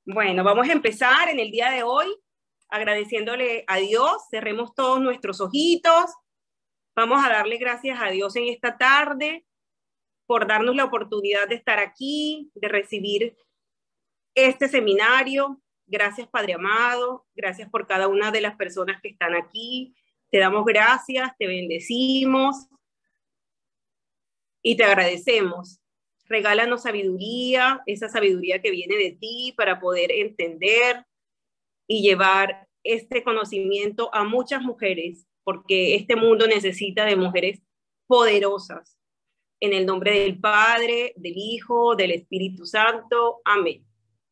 Bueno, vamos a empezar en el día de hoy agradeciéndole a Dios. Cerremos todos nuestros ojitos. Vamos a darle gracias a Dios en esta tarde por darnos la oportunidad de estar aquí, de recibir este seminario. Gracias, Padre amado. Gracias por cada una de las personas que están aquí. Te damos gracias, te bendecimos y te agradecemos. Regálanos sabiduría, esa sabiduría que viene de ti para poder entender y llevar este conocimiento a muchas mujeres, porque este mundo necesita de mujeres poderosas. En el nombre del Padre, del Hijo, del Espíritu Santo. Amén.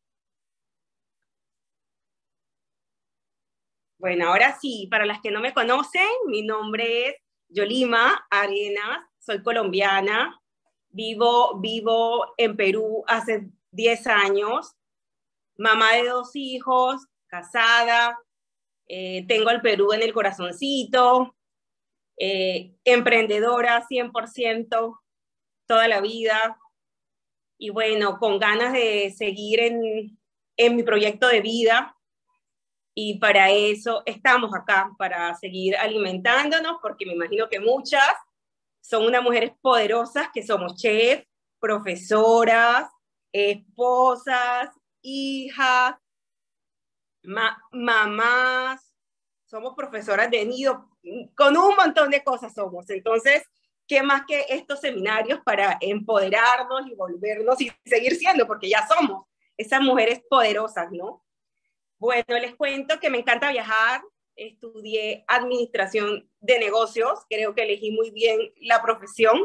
Bueno, ahora sí, para las que no me conocen, mi nombre es Yolima Arenas, soy colombiana, vivo en Perú hace 10 años, mamá de 2 hijos, casada, tengo al Perú en el corazoncito, emprendedora 100% toda la vida, y bueno, con ganas de seguir en mi proyecto de vida, y para eso estamos acá, para seguir alimentándonos, porque me imagino que muchas son unas mujeres poderosas que somos chef, profesoras, esposas, hijas, mamás, somos profesoras de nido, con un montón de cosas somos. Entonces, ¿qué más que estos seminarios para empoderarnos y volvernos y seguir siendo? Porque ya somos esas mujeres poderosas, ¿no? Bueno, les cuento que me encanta viajar. Estudié administración de negocios, creo que elegí muy bien la profesión.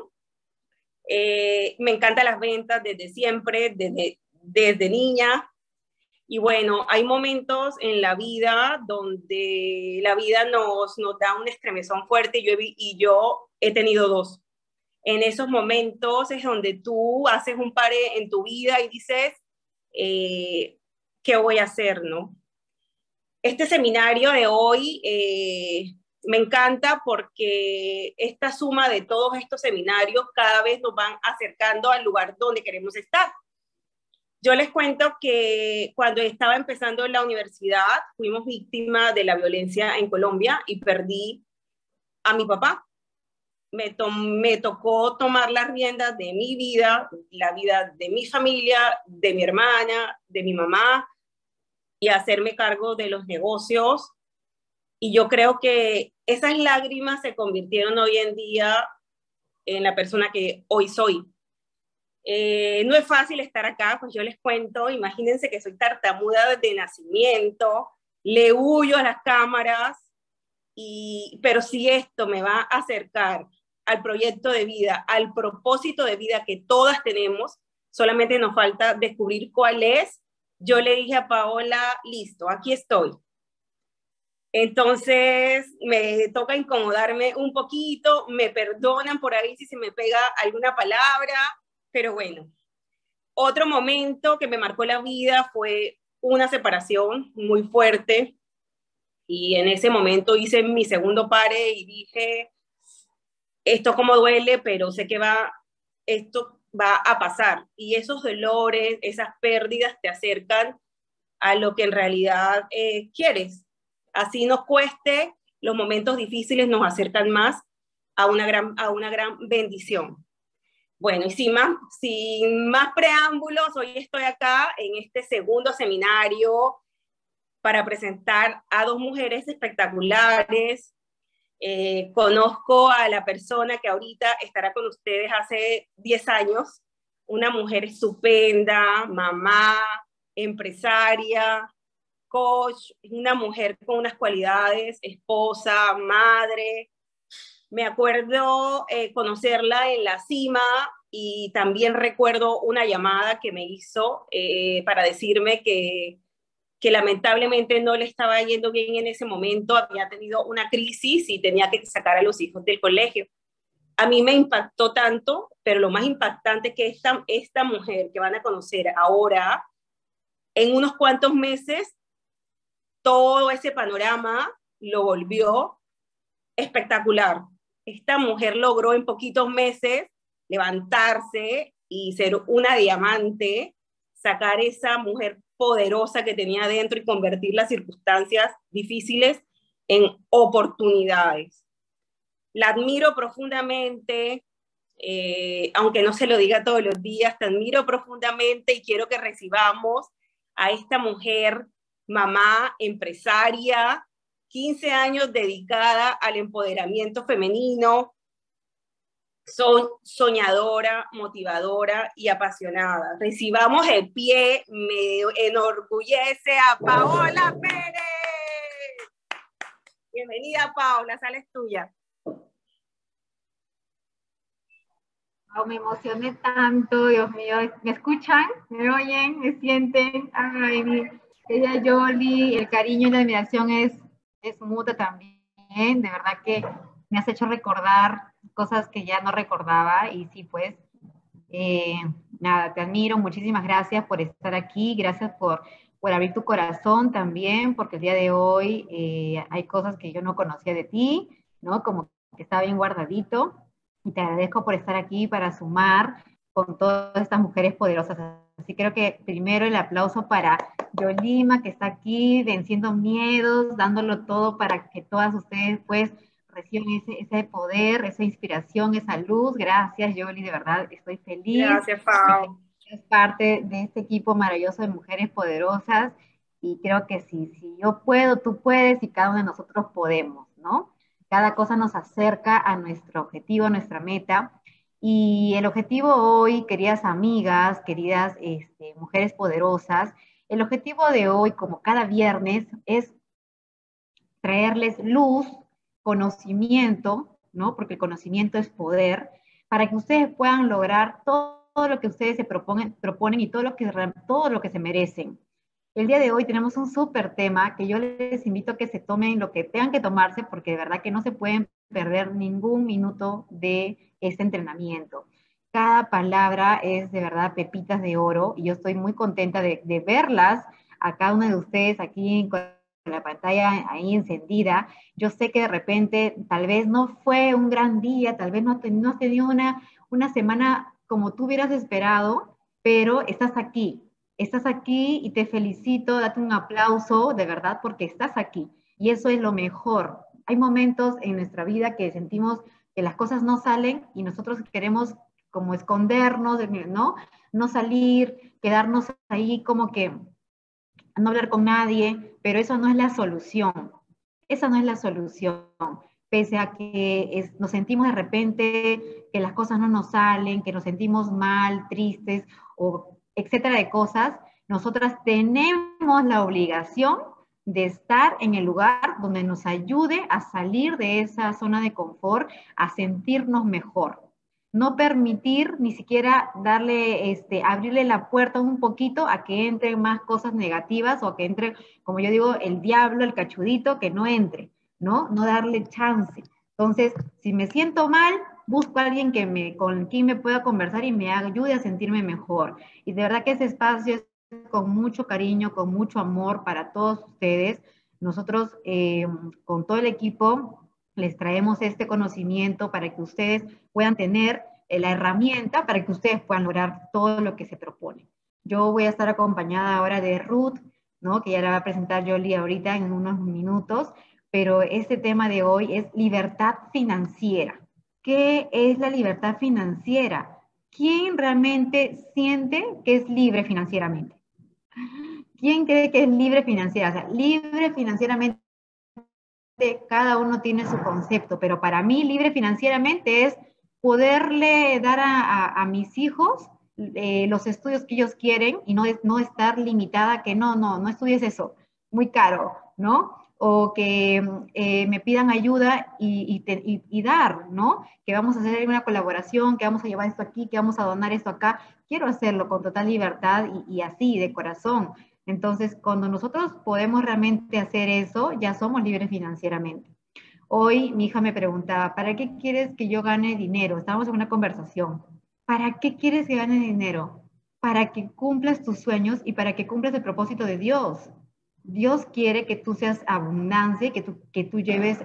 Me encantan las ventas desde siempre, desde niña. Y bueno, hay momentos en la vida donde la vida nos da un estremezón fuerte y yo he tenido 2. En esos momentos es donde tú haces un pare en tu vida y dices, ¿qué voy a hacer, no? Este seminario de hoy me encanta porque esta suma de todos estos seminarios cada vez nos van acercando al lugar donde queremos estar. Yo les cuento que cuando estaba empezando en la universidad fuimos víctimas de la violencia en Colombia y perdí a mi papá. Me tocó tomar las riendas de mi vida, la vida de mi familia, de mi hermana, de mi mamá, y hacerme cargo de los negocios. Y yo creo que esas lágrimas se convirtieron hoy en día en la persona que hoy soy. No es fácil estar acá, pues yo les cuento, imagínense que soy tartamuda de nacimiento, le huyo a las cámaras, pero si esto me va a acercar al proyecto de vida, al propósito de vida que todas tenemos, solamente nos falta descubrir cuál es. Yo le dije a Paola, listo, aquí estoy. Entonces me toca incomodarme un poquito, me perdonan por ahí si se me pega alguna palabra, pero bueno. Otro momento que me marcó la vida fue una separación muy fuerte y en ese momento hice mi segundo pare y dije, esto como duele, pero sé que esto va a pasar. Y esos dolores, esas pérdidas te acercan a lo que en realidad quieres. Así nos cueste, los momentos difíciles nos acercan más a una gran bendición. Bueno, y sin más preámbulos, hoy estoy acá en este segundo seminario para presentar a 2 mujeres espectaculares. Conozco a la persona que ahorita estará con ustedes hace 10 años, una mujer estupenda, mamá, empresaria, coach, una mujer con unas cualidades, esposa, madre. Me acuerdo conocerla en la cima y también recuerdo una llamada que me hizo para decirme que lamentablemente no le estaba yendo bien en ese momento, había tenido una crisis y tenía que sacar a los hijos del colegio. A mí me impactó tanto, pero lo más impactante es que esta mujer que van a conocer ahora, en unos cuantos meses, todo ese panorama lo volvió espectacular. Esta mujer logró en poquitos meses levantarse y ser una diamante, sacar esa mujer poderosa que tenía dentro y convertir las circunstancias difíciles en oportunidades. La admiro profundamente, aunque no se lo diga todos los días, te admiro profundamente y quiero que recibamos a esta mujer, mamá, empresaria, 15 años dedicada al empoderamiento femenino, soñadora, motivadora y apasionada. Recibamos el pie, me enorgullece a Paola Pérez. Bienvenida, Paola, sales tuya. Oh, me emocioné tanto, Dios mío. ¿Me escuchan? ¿Me oyen? ¿Me sienten? Ay, mi querida Yoli, el cariño y la admiración es mutua también. De verdad que me has hecho recordar cosas que ya no recordaba. Y sí, pues, eh, nada, te admiro. Muchísimas gracias por estar aquí. Gracias por abrir tu corazón también, porque el día de hoy hay cosas que yo no conocía de ti, ¿no? Como que está bien guardadito. Y te agradezco por estar aquí para sumar con todas estas mujeres poderosas. Así creo que primero el aplauso para Yolima, que está aquí venciendo miedos, dándolo todo para que todas ustedes pues reciban ese poder, esa inspiración, esa luz. Gracias, Yoli, de verdad estoy feliz. Gracias, Pau. Es parte de este equipo maravilloso de mujeres poderosas y creo que si yo puedo, tú puedes y cada uno de nosotros podemos, ¿no? Cada cosa nos acerca a nuestro objetivo, a nuestra meta. Y el objetivo hoy, queridas amigas, queridas mujeres poderosas, el objetivo de hoy, como cada viernes, es traerles luz, conocimiento, ¿no? Porque el conocimiento es poder, para que ustedes puedan lograr todo lo que ustedes se proponen y todo lo que se merecen. El día de hoy tenemos un súper tema que yo les invito a que se tomen lo que tengan que tomarse porque de verdad que no se pueden perder ningún minuto de este entrenamiento. Cada palabra es de verdad pepitas de oro y yo estoy muy contenta de verlas a cada uno de ustedes aquí con la pantalla ahí encendida. Yo sé que de repente tal vez no fue un gran día, tal vez no has tenido una semana como tú hubieras esperado, pero estás aquí y te felicito, date un aplauso de verdad porque estás aquí y eso es lo mejor. Hay momentos en nuestra vida que sentimos que las cosas no salen y nosotros queremos como escondernos, ¿no? No salir, quedarnos ahí como que no hablar con nadie, pero eso no es la solución. Esa no es la solución. Pese a que nos sentimos de repente que las cosas no nos salen, que nos sentimos mal, tristes o etcétera de cosas, nosotras tenemos la obligación de estar en el lugar donde nos ayude a salir de esa zona de confort, a sentirnos mejor. No permitir ni siquiera abrirle la puerta un poquito a que entren más cosas negativas o a que entre, como yo digo, el diablo, el cachudito, que no entre, ¿no? No darle chance. Entonces, si me siento mal, busco a alguien con quien me pueda conversar y me ayude a sentirme mejor. Y de verdad que ese espacio es con mucho cariño, con mucho amor para todos ustedes. Nosotros, con todo el equipo, les traemos este conocimiento para que ustedes puedan tener la herramienta para que ustedes puedan lograr todo lo que se propone. Yo voy a estar acompañada ahora de Ruth, ¿no? Que ya la va a presentar Yoli ahorita en unos minutos, pero este tema de hoy es libertad financiera. ¿Qué es la libertad financiera? ¿Quién realmente siente que es libre financieramente? ¿Quién cree que es libre financiera? O sea, libre financieramente cada uno tiene su concepto, pero para mí libre financieramente es poderle dar a mis hijos los estudios que ellos quieren y no estar limitada a que no estudies eso, muy caro, ¿no? O que me pidan ayuda y dar, ¿no? Que vamos a hacer una colaboración, que vamos a llevar esto aquí, que vamos a donar esto acá. Quiero hacerlo con total libertad y así, de corazón. Entonces, cuando nosotros podemos realmente hacer eso, ya somos libres financieramente. Hoy mi hija me preguntaba, ¿para qué quieres que yo gane dinero? Estábamos en una conversación. ¿Para qué quieres que gane dinero? Para que cumplas tus sueños y para que cumplas el propósito de Dios. Dios quiere que tú seas abundancia, que tú lleves,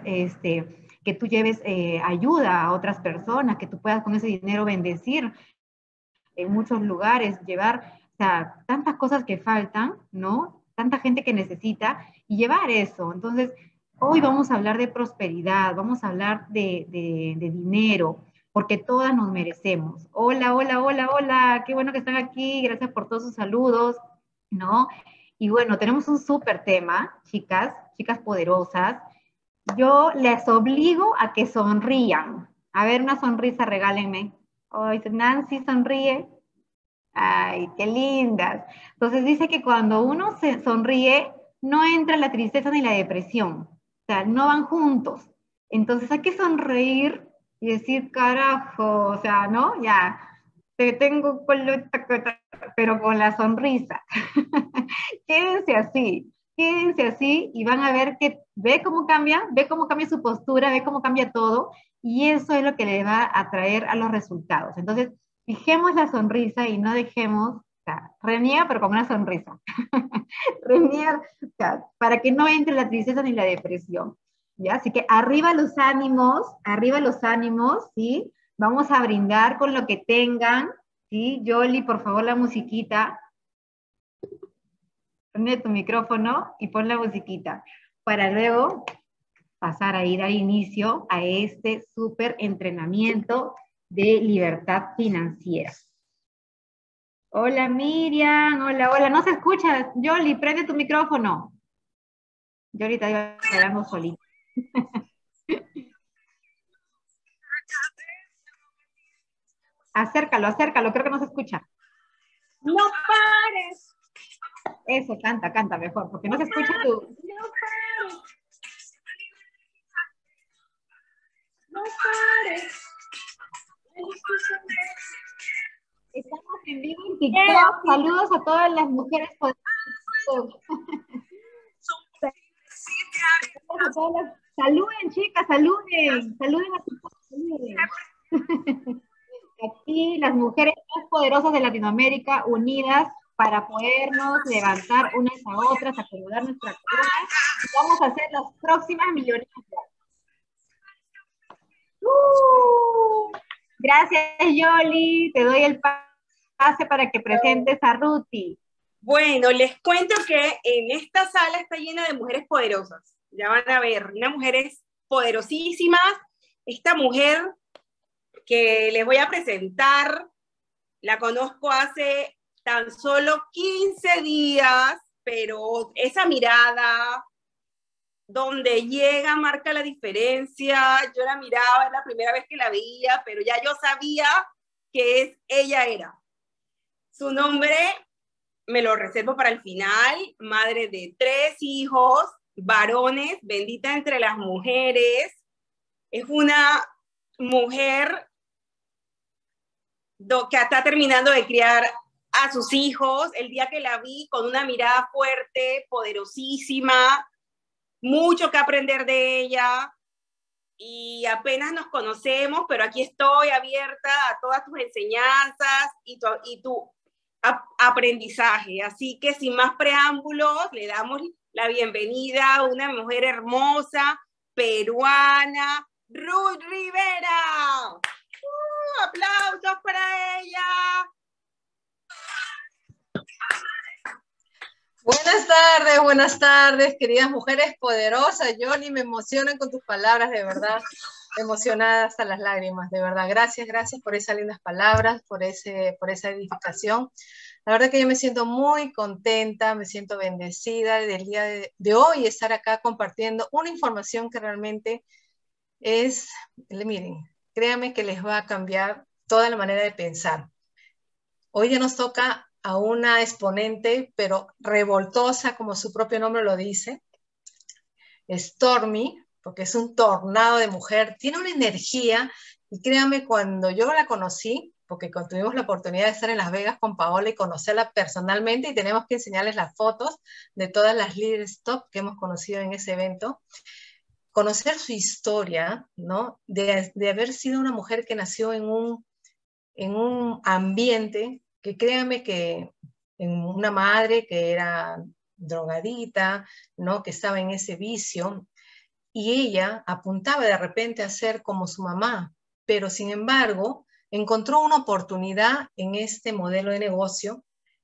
ayuda a otras personas, que tú puedas con ese dinero bendecir en muchos lugares, llevar O sea, tantas cosas que faltan, ¿no? Tanta gente que necesita y llevar eso. Entonces, hoy vamos a hablar de prosperidad, vamos a hablar de dinero, porque todas nos merecemos. Hola, hola, hola, hola, qué bueno que están aquí, gracias por todos sus saludos, ¿no? Y bueno, tenemos un súper tema, chicas, chicas poderosas. Yo les obligo a que sonrían. A ver, una sonrisa, regálenme. Ay, Nancy sonríe. Ay, qué lindas. Entonces dice que cuando uno se sonríe, no entra la tristeza ni la depresión. O sea, no van juntos. Entonces hay que sonreír y decir, carajo, o sea, ¿no? Ya, te tengo con pero con la sonrisa. Quédense así y van a ver que ve cómo cambia su postura, ve cómo cambia todo y eso es lo que le va a traer a los resultados. Entonces, fijemos la sonrisa y no dejemos, o sea, reniega pero con una sonrisa. Reniega, o sea, para que no entre la tristeza ni la depresión. ¿Ya? Así que arriba los ánimos, ¿sí? Vamos a brindar con lo que tengan, ¿sí? Yoli, por favor, la musiquita. Prende tu micrófono y pon la musiquita para luego pasar ahí, dar inicio a este súper entrenamiento de libertad financiera. Hola Miriam, hola, hola, no se escucha, Yoli, prende tu micrófono. Yoli está hablando solita. Acércalo, acércalo, creo que no se escucha. No pares. Eso, canta, canta mejor, porque no se escucha tu... No pares. No pares. Estamos en vivo en TikTok. Saludos a todas las mujeres poderosas. A todas las... Saluden, chicas, saluden. Saluden a sus saluden. Aquí las mujeres más poderosas de Latinoamérica unidas para podernos levantar unas a otras, acomodar nuestra corona y vamos a ser las próximas millonarias. Gracias, Yoli. Te doy el pase para que presentes a Ruti. Bueno, les cuento que en esta sala está llena de mujeres poderosas. Ya van a ver, unas mujeres poderosísimas. Esta mujer que les voy a presentar, la conozco hace tan solo 15 días, pero esa mirada donde llega marca la diferencia. Yo la miraba, es la primera vez que la veía, pero ya yo sabía que ella era. Su nombre me lo reservo para el final, madre de 3 hijos, varones, bendita entre las mujeres. Es una mujer que está terminando de criar a sus hijos. El día que la vi, con una mirada fuerte, poderosísima, mucho que aprender de ella, y apenas nos conocemos, pero aquí estoy abierta a todas tus enseñanzas y tu aprendizaje. Así que sin más preámbulos, le damos la bienvenida a una mujer hermosa, peruana, Ruth Rivera. ¡Aplausos para ella! Buenas tardes, queridas mujeres poderosas. Yoli, me emocionan con tus palabras, de verdad, emocionada hasta las lágrimas, de verdad. Gracias por esas lindas palabras, por esa edificación. La verdad que yo me siento muy contenta, me siento bendecida del día de hoy estar acá compartiendo una información que realmente es, miren, créanme que les va a cambiar toda la manera de pensar. Hoy ya nos toca a una exponente, pero revoltosa, como su propio nombre lo dice, Stormy, porque es un tornado de mujer, tiene una energía, y créanme, cuando yo la conocí, porque tuvimos la oportunidad de estar en Las Vegas con Paola y conocerla personalmente, y tenemos que enseñarles las fotos de todas las líderes top que hemos conocido en ese evento, conocer su historia, ¿no? De haber sido una mujer que nació en un ambiente que créanme que en una madre que era drogadita, ¿no? Que estaba en ese vicio, y ella apuntaba de repente a ser como su mamá, pero sin embargo encontró una oportunidad en este modelo de negocio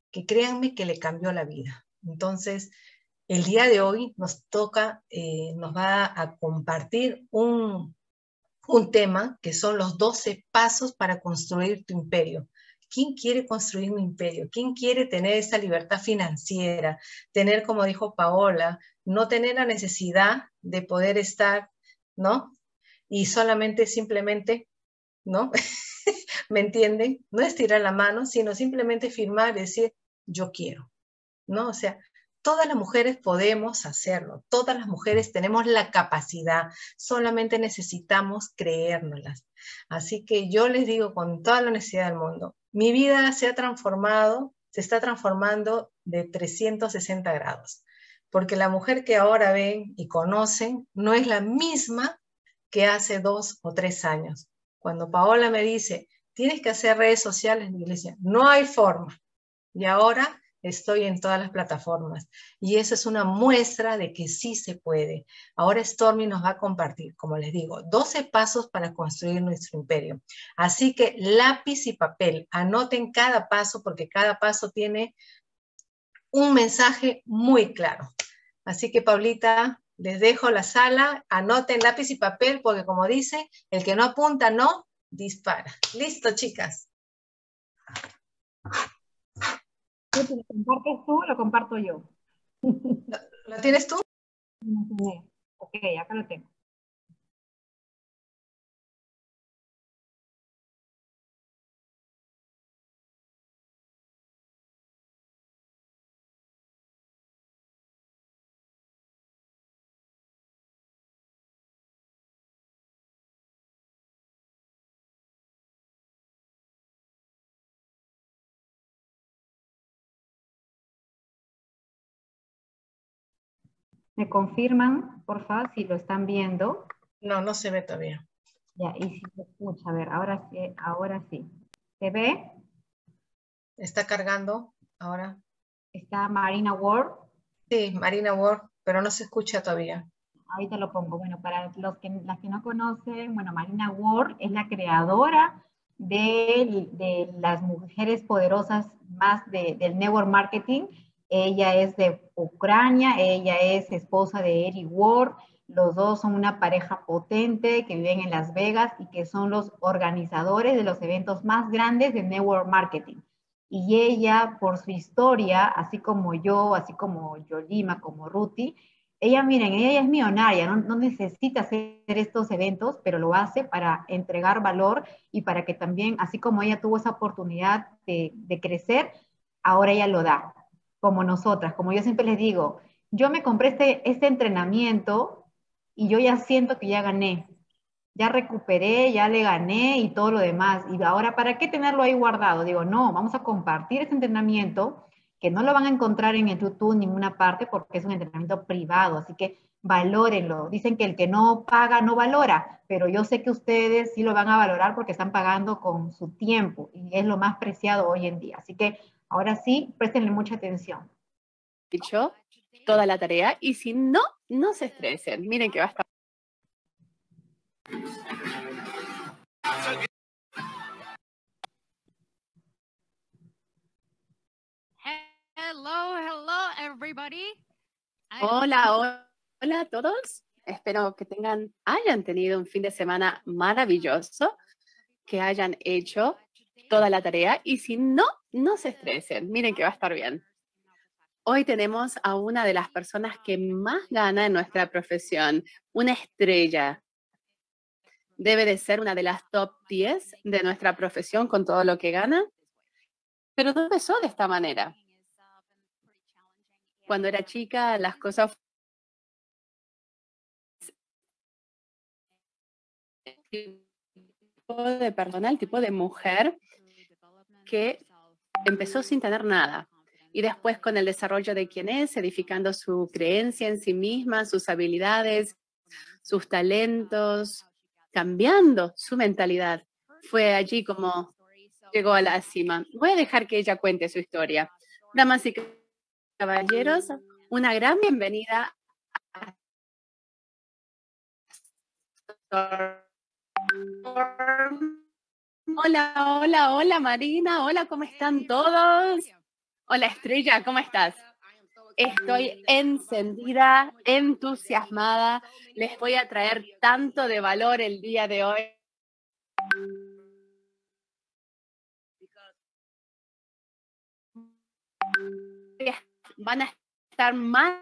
que créanme que le cambió la vida. Entonces, el día de hoy nos toca, nos va a compartir un tema que son los 12 pasos para construir tu imperio. ¿Quién quiere construir un imperio? ¿Quién quiere tener esa libertad financiera? Tener, como dijo Paola, no tener la necesidad de poder estar, ¿no? Y solamente, simplemente, ¿no? ¿Me entienden? No estirar la mano, sino simplemente firmar y decir, yo quiero, ¿no? O sea, todas las mujeres podemos hacerlo, todas las mujeres tenemos la capacidad, solamente necesitamos creérnoslas. Así que yo les digo con toda la honestidad del mundo, mi vida se ha transformado, se está transformando de 360 grados, porque la mujer que ahora ven y conocen no es la misma que hace 2 o 3 años. Cuando Paola me dice, tienes que hacer redes sociales, yo le decía, no hay forma. Y ahora estoy en todas las plataformas. Y eso es una muestra de que sí se puede. Ahora Stormy nos va a compartir, como les digo, 12 pasos para construir nuestro imperio. Así que lápiz y papel, anoten cada paso porque cada paso tiene un mensaje muy claro. Así que, Paulita, les dejo la sala, anoten lápiz y papel porque, como dice, el que no apunta no dispara. Listo, chicas. ¿Lo compartes tú o lo comparto yo? ¿Lo tienes tú? Ok, acá lo tengo. ¿Me confirman, por favor, si lo están viendo? No, no se ve todavía. Ya, y si se escucha, a ver, ahora sí, ahora sí. ¿Se ve? Está cargando ahora. Está Marina Ward. Sí, Marina Ward, pero no se escucha todavía. Ahorita lo pongo. Bueno, para las que no conocen, bueno, Marina Ward es la creadora de las mujeres poderosas más del network marketing. Ella es de Ucrania, ella es esposa de Eric Ward. Los dos son una pareja potente que viven en Las Vegas y que son los organizadores de los eventos más grandes de network marketing. Y ella, por su historia, así como yo, así como Yolima, como Ruti, ella, miren, ella ya es millonaria, no necesita hacer estos eventos, pero lo hace para entregar valor y para que también, así como ella tuvo esa oportunidad de crecer, ahora ella lo da, como nosotras. Como yo siempre les digo, yo me compré este entrenamiento y yo ya siento que ya gané, ya recuperé, ya le gané y todo lo demás. Y ahora, ¿para qué tenerlo ahí guardado? Digo, no, vamos a compartir este entrenamiento que no lo van a encontrar en el YouTube en ninguna parte porque es un entrenamiento privado, así que valórenlo. Dicen que el que no paga no valora, pero yo sé que ustedes sí lo van a valorar porque están pagando con su tiempo y es lo más preciado hoy en día. Así que ahora sí, préstenle mucha atención. Hecho toda la tarea y si no, no se estresen. Miren que va a estar. Hello, everybody. Hola a todos. Espero que hayan tenido un fin de semana maravilloso, que hayan hecho toda la tarea y si no, no se estresen. Miren que va a estar bien. Hoy tenemos a una de las personas que más gana en nuestra profesión, una estrella. Debe de ser una de las top 10 de nuestra profesión con todo lo que gana. Pero no empezó de esta manera. Cuando era chica, las cosas tipo de persona, el tipo de mujer que empezó sin tener nada. Y después con el desarrollo de quién es, edificando su creencia en sí misma, sus habilidades, sus talentos, cambiando su mentalidad. Fue allí como llegó a la cima. Voy a dejar que ella cuente su historia. Damas y caballeros, una gran bienvenida a Hola Marina, hola, ¿cómo están todos? Hola Estrella, ¿cómo estás? Estoy encendida, entusiasmada. Les voy a traer tanto de valor el día de hoy. Van a estar más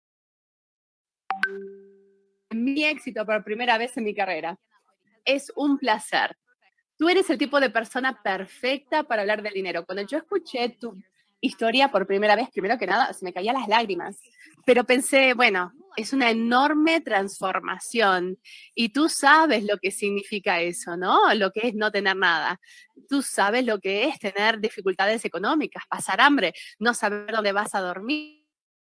en mi éxito por primera vez en mi carrera. Es un placer. Tú eres el tipo de persona perfecta para hablar del dinero. Cuando yo escuché tu historia por primera vez, primero que nada, se me caían las lágrimas. Pero pensé, bueno, es una enorme transformación y tú sabes lo que significa eso, ¿no? Lo que es no tener nada. Tú sabes lo que es tener dificultades económicas, pasar hambre, no saber dónde vas a dormir.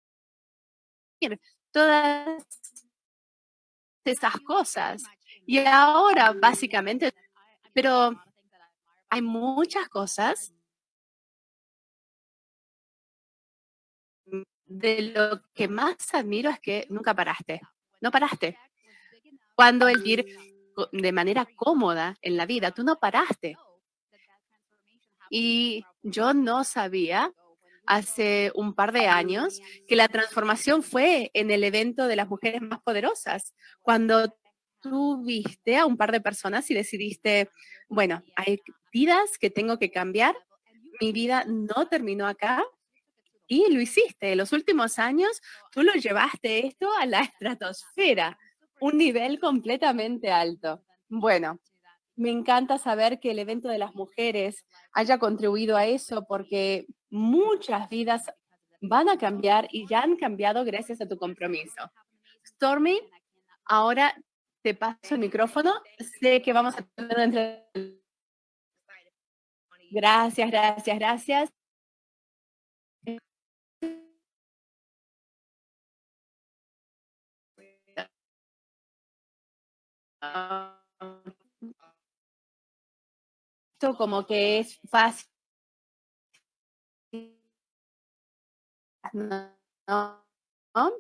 Todas esas cosas. Y ahora, básicamente, pero hay muchas cosas de lo que más admiro es que nunca paraste. No paraste. Cuando el ir de manera cómoda en la vida, tú no paraste. Y yo no sabía hace un par de años que la transformación fue en el evento de las mujeres más poderosas, cuando tú viste a un par de personas y decidiste, bueno, hay vidas que tengo que cambiar, mi vida no terminó acá. Y lo hiciste. En los últimos años, tú lo llevaste esto a la estratosfera, un nivel completamente alto. Bueno, me encanta saber que el evento de las mujeres haya contribuido a eso porque muchas vidas van a cambiar y ya han cambiado gracias a tu compromiso. Stormy, ahora te paso el micrófono. Sé que vamos a tener una entrevista. Gracias, gracias, gracias. Esto como que es fácil, ¿no? ¿No?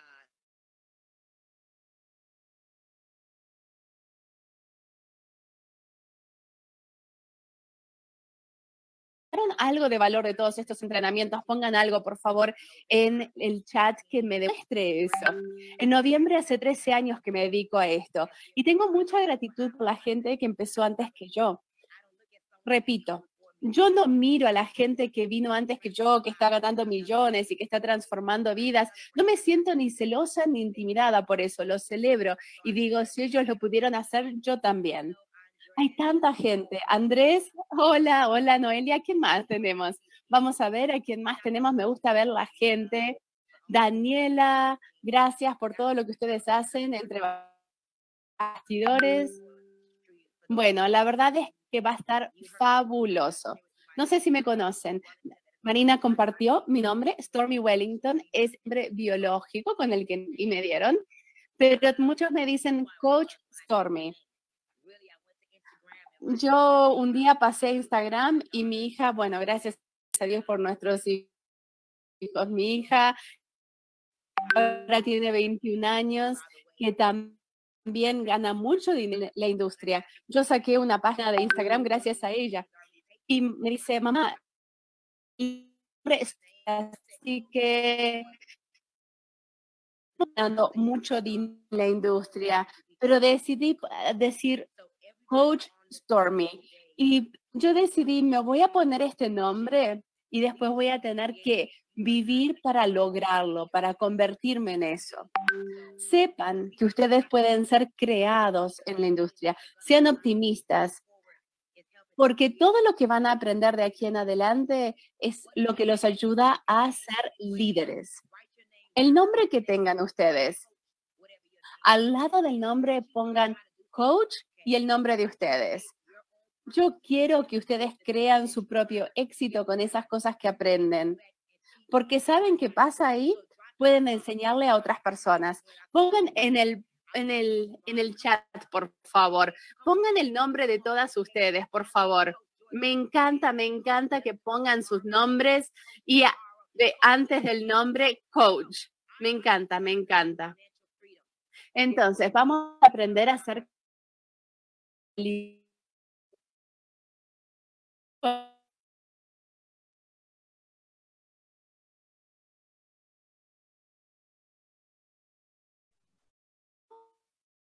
Algo de valor de todos estos entrenamientos, pongan algo, por favor, en el chat que me demuestre eso. En noviembre hace 13 años que me dedico a esto y tengo mucha gratitud por la gente que empezó antes que yo. Repito, yo no miro a la gente que vino antes que yo, que está ganando millones y que está transformando vidas. No me siento ni celosa ni intimidada por eso, lo celebro y digo, si ellos lo pudieron hacer, yo también. Hay tanta gente. Andrés, hola, hola Noelia, ¿quién más tenemos? Vamos a ver a quién más tenemos. Me gusta ver la gente. Daniela, gracias por todo lo que ustedes hacen entre bastidores. Bueno, la verdad es que va a estar fabuloso. No sé si me conocen. Marina compartió mi nombre, Stormy Wellington, es nombre biológico con el que y me dieron, pero muchos me dicen Coach Stormy. Yo un día pasé a Instagram y mi hija, bueno, gracias a Dios por nuestros hijos, mi hija ahora tiene 21 años, que también gana mucho dinero en la industria. Yo saqué una página de Instagram gracias a ella y me dice, mamá, así que ganando mucho dinero en la industria, pero decidí decir Coach Stormy. Y yo decidí, me voy a poner este nombre y después voy a tener que vivir para lograrlo, para convertirme en eso. Sepan que ustedes pueden ser creados en la industria, sean optimistas, porque todo lo que van a aprender de aquí en adelante es lo que los ayuda a ser líderes. El nombre que tengan ustedes, al lado del nombre pongan coach y el nombre de ustedes. Yo quiero que ustedes crean su propio éxito con esas cosas que aprenden, porque saben qué pasa ahí, pueden enseñarle a otras personas. Pongan en el chat, por favor, pongan el nombre de todas ustedes, por favor. Me encanta que pongan sus nombres y antes del nombre, coach. Me encanta, me encanta. Entonces, vamos a aprender a hacer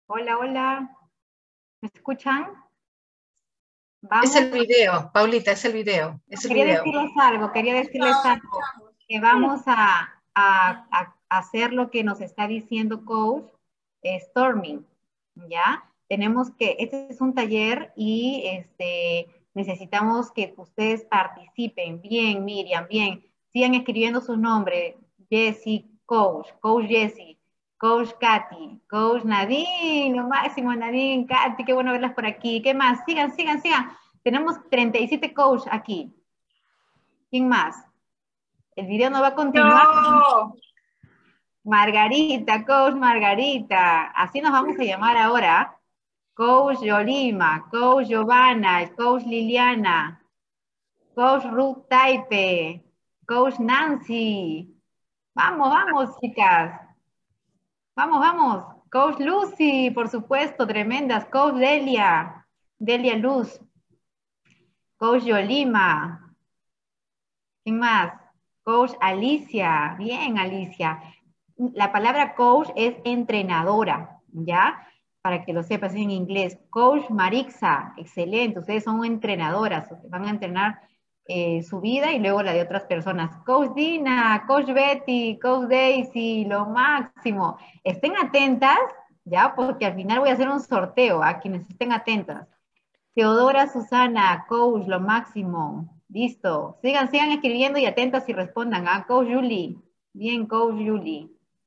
Hola, hola. ¿Me escuchan? Es Vamos. el video, Paulita, es el video. Es el Quería video. decirles algo, que vamos a hacer lo que nos está diciendo Coach Storming, ¿ya? Tenemos que, este es un taller y necesitamos que ustedes participen. Bien, Miriam, bien. Sigan escribiendo su nombre. Jessie, Coach Jessie, Coach Katy, Coach Nadine, lo máximo Nadine, Katy, qué bueno verlas por aquí. ¿Qué más? Sigan, sigan, sigan. Tenemos 37 coach aquí. ¿Quién más? El video no va a continuar. No. Margarita, Coach Margarita. Así nos vamos a llamar ahora. Coach Yolima, Coach Giovanna, Coach Liliana, Coach Ruth Taipe, Coach Nancy. Vamos, vamos, chicas. Vamos, vamos. Coach Lucy, por supuesto, tremendas. Coach Delia, Delia Luz. Coach Yolima. ¿Quién más? Coach Alicia. Bien, Alicia. La palabra coach es entrenadora, ¿ya? Para que lo sepas en inglés. Coach Marixa, excelente. Ustedes son entrenadoras, van a entrenar su vida y luego la de otras personas. Coach Dina, Coach Betty, Coach Daisy, lo máximo. Estén atentas, ¿ya? Porque al final voy a hacer un sorteo a quienes estén atentas. Teodora Susana, coach, lo máximo. Listo. Sigan, sigan escribiendo y atentas y respondan. ¿Ah? Coach Julie. Bien, Coach Julie.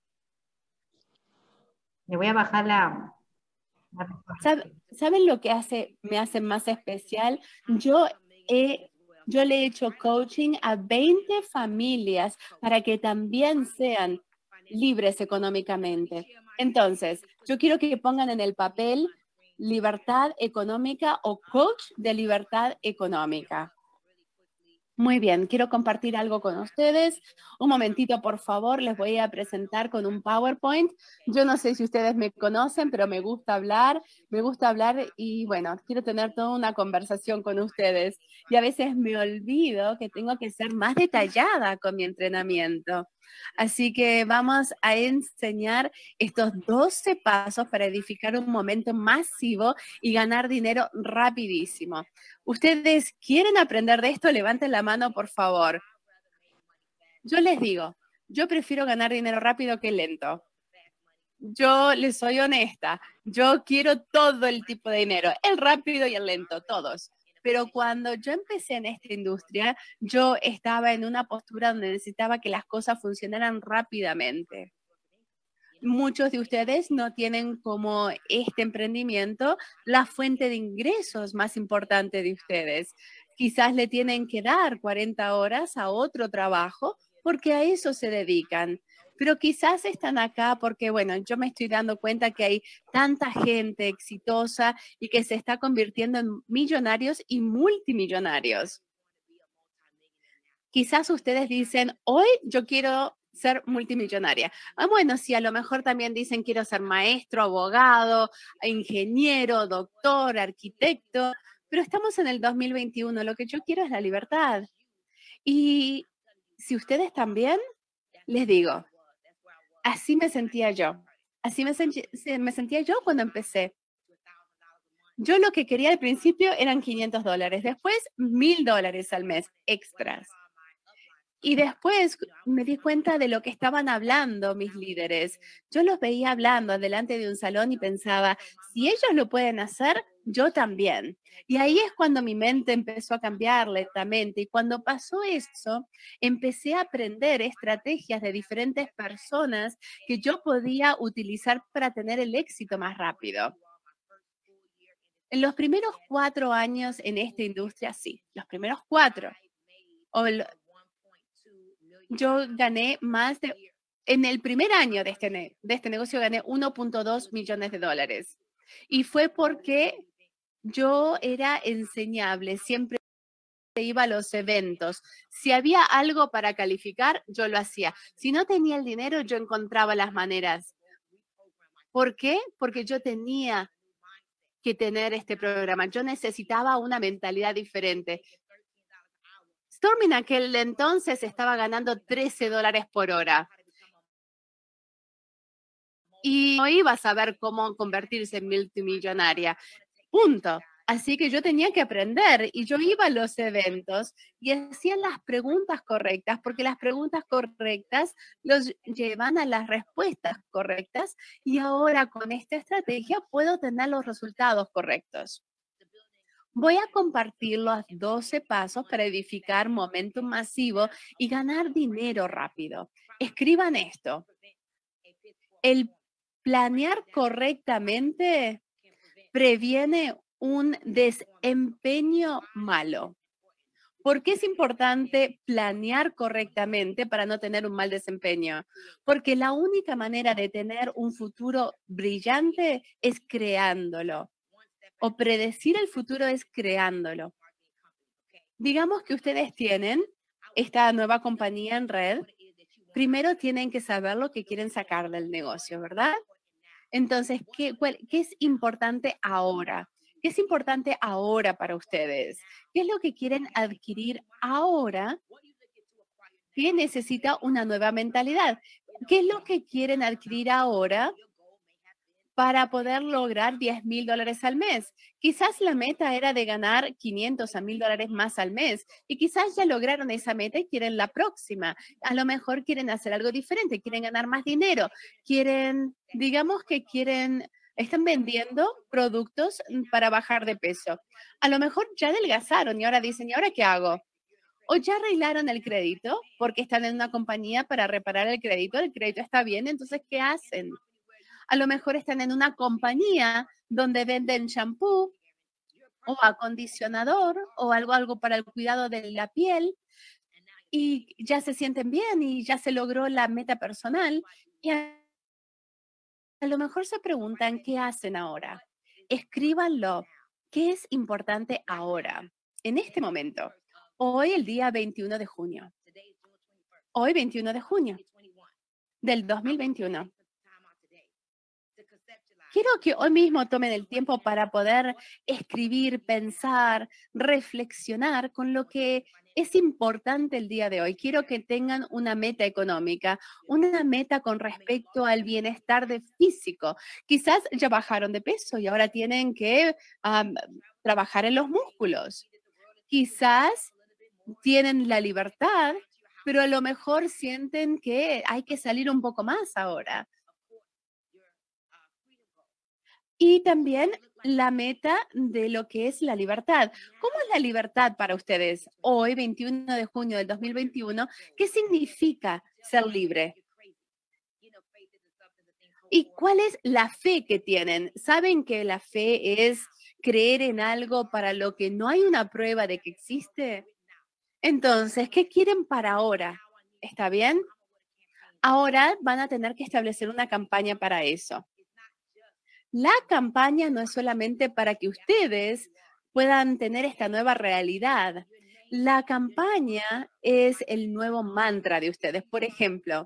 Le voy a bajar la ¿Saben lo que me hace más especial? Yo le he hecho coaching a 20 familias para que también sean libres económicamente. Entonces, yo quiero que pongan en el papel libertad económica o coach de libertad económica. Muy bien, quiero compartir algo con ustedes. Un momentito, por favor, les voy a presentar con un PowerPoint. Yo no sé si ustedes me conocen, pero me gusta hablar y bueno, quiero tener toda una conversación con ustedes. Y a veces me olvido que tengo que ser más detallada con mi entrenamiento. Así que vamos a enseñar estos 12 pasos para edificar un momento masivo y ganar dinero rapidísimo. ¿Ustedes quieren aprender de esto? Levanten la mano, por favor. Yo les digo, yo prefiero ganar dinero rápido que lento. Yo les soy honesta. Yo quiero todo el tipo de dinero, el rápido y el lento, todos. Pero cuando yo empecé en esta industria, yo estaba en una postura donde necesitaba que las cosas funcionaran rápidamente. Muchos de ustedes no tienen como este emprendimiento la fuente de ingresos más importante de ustedes. Quizás le tienen que dar 40 horas a otro trabajo porque a eso se dedican. Pero quizás están acá porque, bueno, yo me estoy dando cuenta que hay tanta gente exitosa y que se está convirtiendo en millonarios y multimillonarios. Quizás ustedes dicen, hoy yo quiero ser multimillonaria. Bueno, sí, a lo mejor también dicen quiero ser maestro, abogado, ingeniero, doctor, arquitecto, pero estamos en el 2021, lo que yo quiero es la libertad. Y si ustedes también, les digo, así me sentía yo. Así me sentía yo cuando empecé. Yo lo que quería al principio eran $500, después $1,000 al mes extras. Y después me di cuenta de lo que estaban hablando mis líderes. Yo los veía hablando delante de un salón y pensaba, si ellos lo pueden hacer, yo también. Y ahí es cuando mi mente empezó a cambiar lentamente. Y cuando pasó eso, empecé a aprender estrategias de diferentes personas que yo podía utilizar para tener el éxito más rápido. En los primeros 4 años en esta industria, sí, los primeros 4. Yo gané en el primer año de este negocio gané $1.2 millones. Y fue porque yo era enseñable, siempre iba a los eventos. Si había algo para calificar, yo lo hacía. Si no tenía el dinero, yo encontraba las maneras. ¿Por qué? Porque yo tenía que tener este programa. Yo necesitaba una mentalidad diferente. Storm en aquel entonces estaba ganando $13 por hora. y no iba a saber cómo convertirse en multimillonaria. Punto. Así que yo tenía que aprender y yo iba a los eventos y hacía las preguntas correctas, porque las preguntas correctas los llevan a las respuestas correctas y ahora con esta estrategia puedo tener los resultados correctos. Voy a compartir los 12 pasos para edificar momentum masivo y ganar dinero rápido. Escriban esto. El planear correctamente previene un desempeño malo. ¿Por qué es importante planear correctamente para no tener un mal desempeño? Porque la única manera de tener un futuro brillante es creándolo. O predecir el futuro es creándolo. Digamos que ustedes tienen esta nueva compañía en red. Primero tienen que saber lo que quieren sacar del negocio, ¿verdad? Entonces, ¿qué es importante ahora? ¿Qué es importante ahora para ustedes? ¿Qué es lo que quieren adquirir ahora que necesita una nueva mentalidad? ¿Qué es lo que quieren adquirir ahora para poder lograr $10,000 al mes? Quizás la meta era de ganar 500 a $1,000 más al mes y quizás ya lograron esa meta y quieren la próxima. A lo mejor quieren hacer algo diferente, quieren ganar más dinero, digamos que están vendiendo productos para bajar de peso. A lo mejor ya adelgazaron y ahora dicen, ¿y ahora qué hago? O ya arreglaron el crédito porque están en una compañía para reparar el crédito está bien, entonces, ¿qué hacen? A lo mejor están en una compañía donde venden shampoo o acondicionador o algo para el cuidado de la piel y ya se sienten bien y ya se logró la meta personal. Y a lo mejor se preguntan, ¿qué hacen ahora? Escríbanlo. ¿Qué es importante ahora? En este momento. Hoy, el día 21 de junio. Hoy, 21 de junio del 2021. Quiero que hoy mismo tomen el tiempo para poder escribir, pensar, reflexionar con lo que es importante el día de hoy. Quiero que tengan una meta económica, una meta con respecto al bienestar de físico. Quizás ya bajaron de peso y ahora tienen que trabajar en los músculos. Quizás tienen la libertad, pero a lo mejor sienten que hay que salir un poco más ahora. Y también la meta de lo que es la libertad. ¿Cómo es la libertad para ustedes hoy, 21 de junio del 2021? ¿Qué significa ser libre? ¿Y cuál es la fe que tienen? ¿Saben que la fe es creer en algo para lo que no hay una prueba de que existe? Entonces, ¿qué quieren para ahora? ¿Está bien? Ahora van a tener que establecer una campaña para eso. La campaña no es solamente para que ustedes puedan tener esta nueva realidad. La campaña es el nuevo mantra de ustedes. Por ejemplo,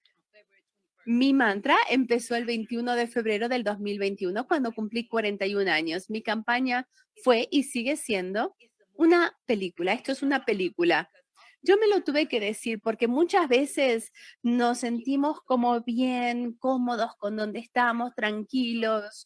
mi mantra empezó el 21 de febrero del 2021, cuando cumplí 41 años. Mi campaña fue y sigue siendo una película. Esto es una película. Yo me lo tuve que decir porque muchas veces nos sentimos como bien cómodos con donde estamos, tranquilos.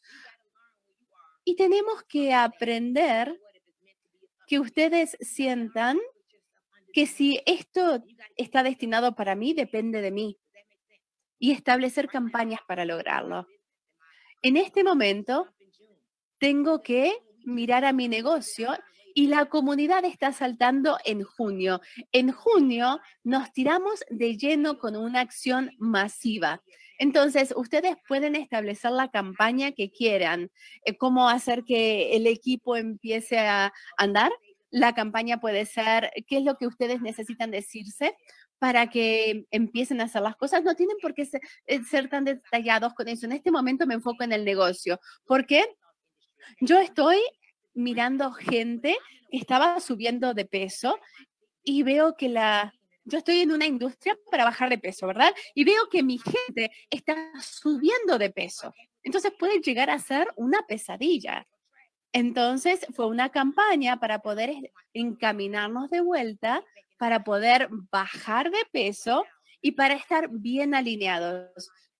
Y tenemos que aprender que ustedes sientan que si esto está destinado para mí, depende de mí. Y establecer campañas para lograrlo. En este momento, tengo que mirar a mi negocio y la comunidad está saltando en junio. En junio nos tiramos de lleno con una acción masiva. Entonces, ustedes pueden establecer la campaña que quieran. ¿Cómo hacer que el equipo empiece a andar? La campaña puede ser, ¿qué es lo que ustedes necesitan decirse para que empiecen a hacer las cosas? No tienen por qué ser tan detallados con eso. En este momento me enfoco en el negocio. ¿Por qué? Yo estoy mirando gente que estaba subiendo de peso y veo que yo estoy en una industria para bajar de peso, ¿verdad? Y veo que mi gente está subiendo de peso. Entonces puede llegar a ser una pesadilla. Entonces fue una campaña para poder encaminarnos de vuelta, para poder bajar de peso y para estar bien alineados.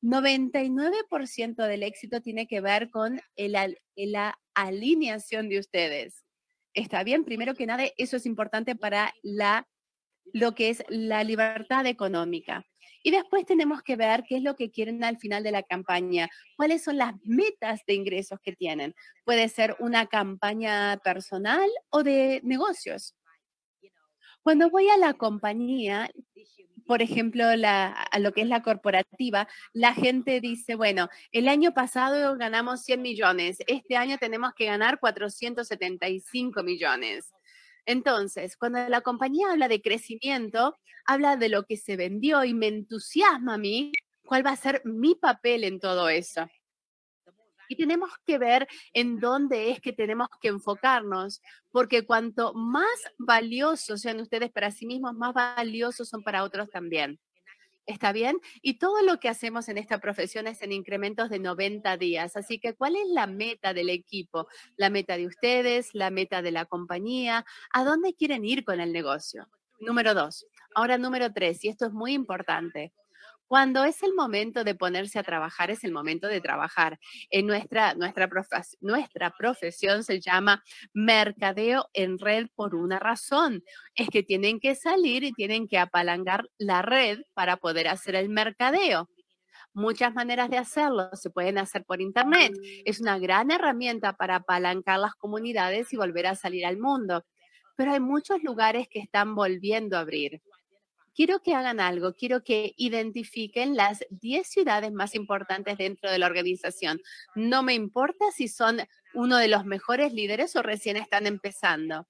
99% del éxito tiene que ver con la alineación de ustedes. ¿Está bien? Primero que nada, eso es importante para lo que es la libertad económica. Y después tenemos que ver qué es lo que quieren al final de la campaña, cuáles son las metas de ingresos que tienen. Puede ser una campaña personal o de negocios. Cuando voy a la compañía, por ejemplo, a lo que es la corporativa, la gente dice, bueno, el año pasado ganamos 100 millones, este año tenemos que ganar 475 millones. Entonces, cuando la compañía habla de crecimiento, habla de lo que se vendió y me entusiasma a mí cuál va a ser mi papel en todo eso. Y tenemos que ver en dónde es que tenemos que enfocarnos, porque cuanto más valiosos sean ustedes para sí mismos, más valiosos son para otros también. ¿Está bien? Y todo lo que hacemos en esta profesión es en incrementos de 90 días. Así que, ¿cuál es la meta del equipo? La meta de ustedes, la meta de la compañía. ¿A dónde quieren ir con el negocio? Número 2. Ahora, número 3, y esto es muy importante. Cuando es el momento de ponerse a trabajar, es el momento de trabajar. En nuestra profesión se llama mercadeo en red por una razón. Es que tienen que salir y tienen que apalancar la red para poder hacer el mercadeo. Muchas maneras de hacerlo. Se pueden hacer por internet. Es una gran herramienta para apalancar las comunidades y volver a salir al mundo. Pero hay muchos lugares que están volviendo a abrir. Quiero que hagan algo, quiero que identifiquen las 10 ciudades más importantes dentro de la organización. No me importa si son uno de los mejores líderes o recién están empezando.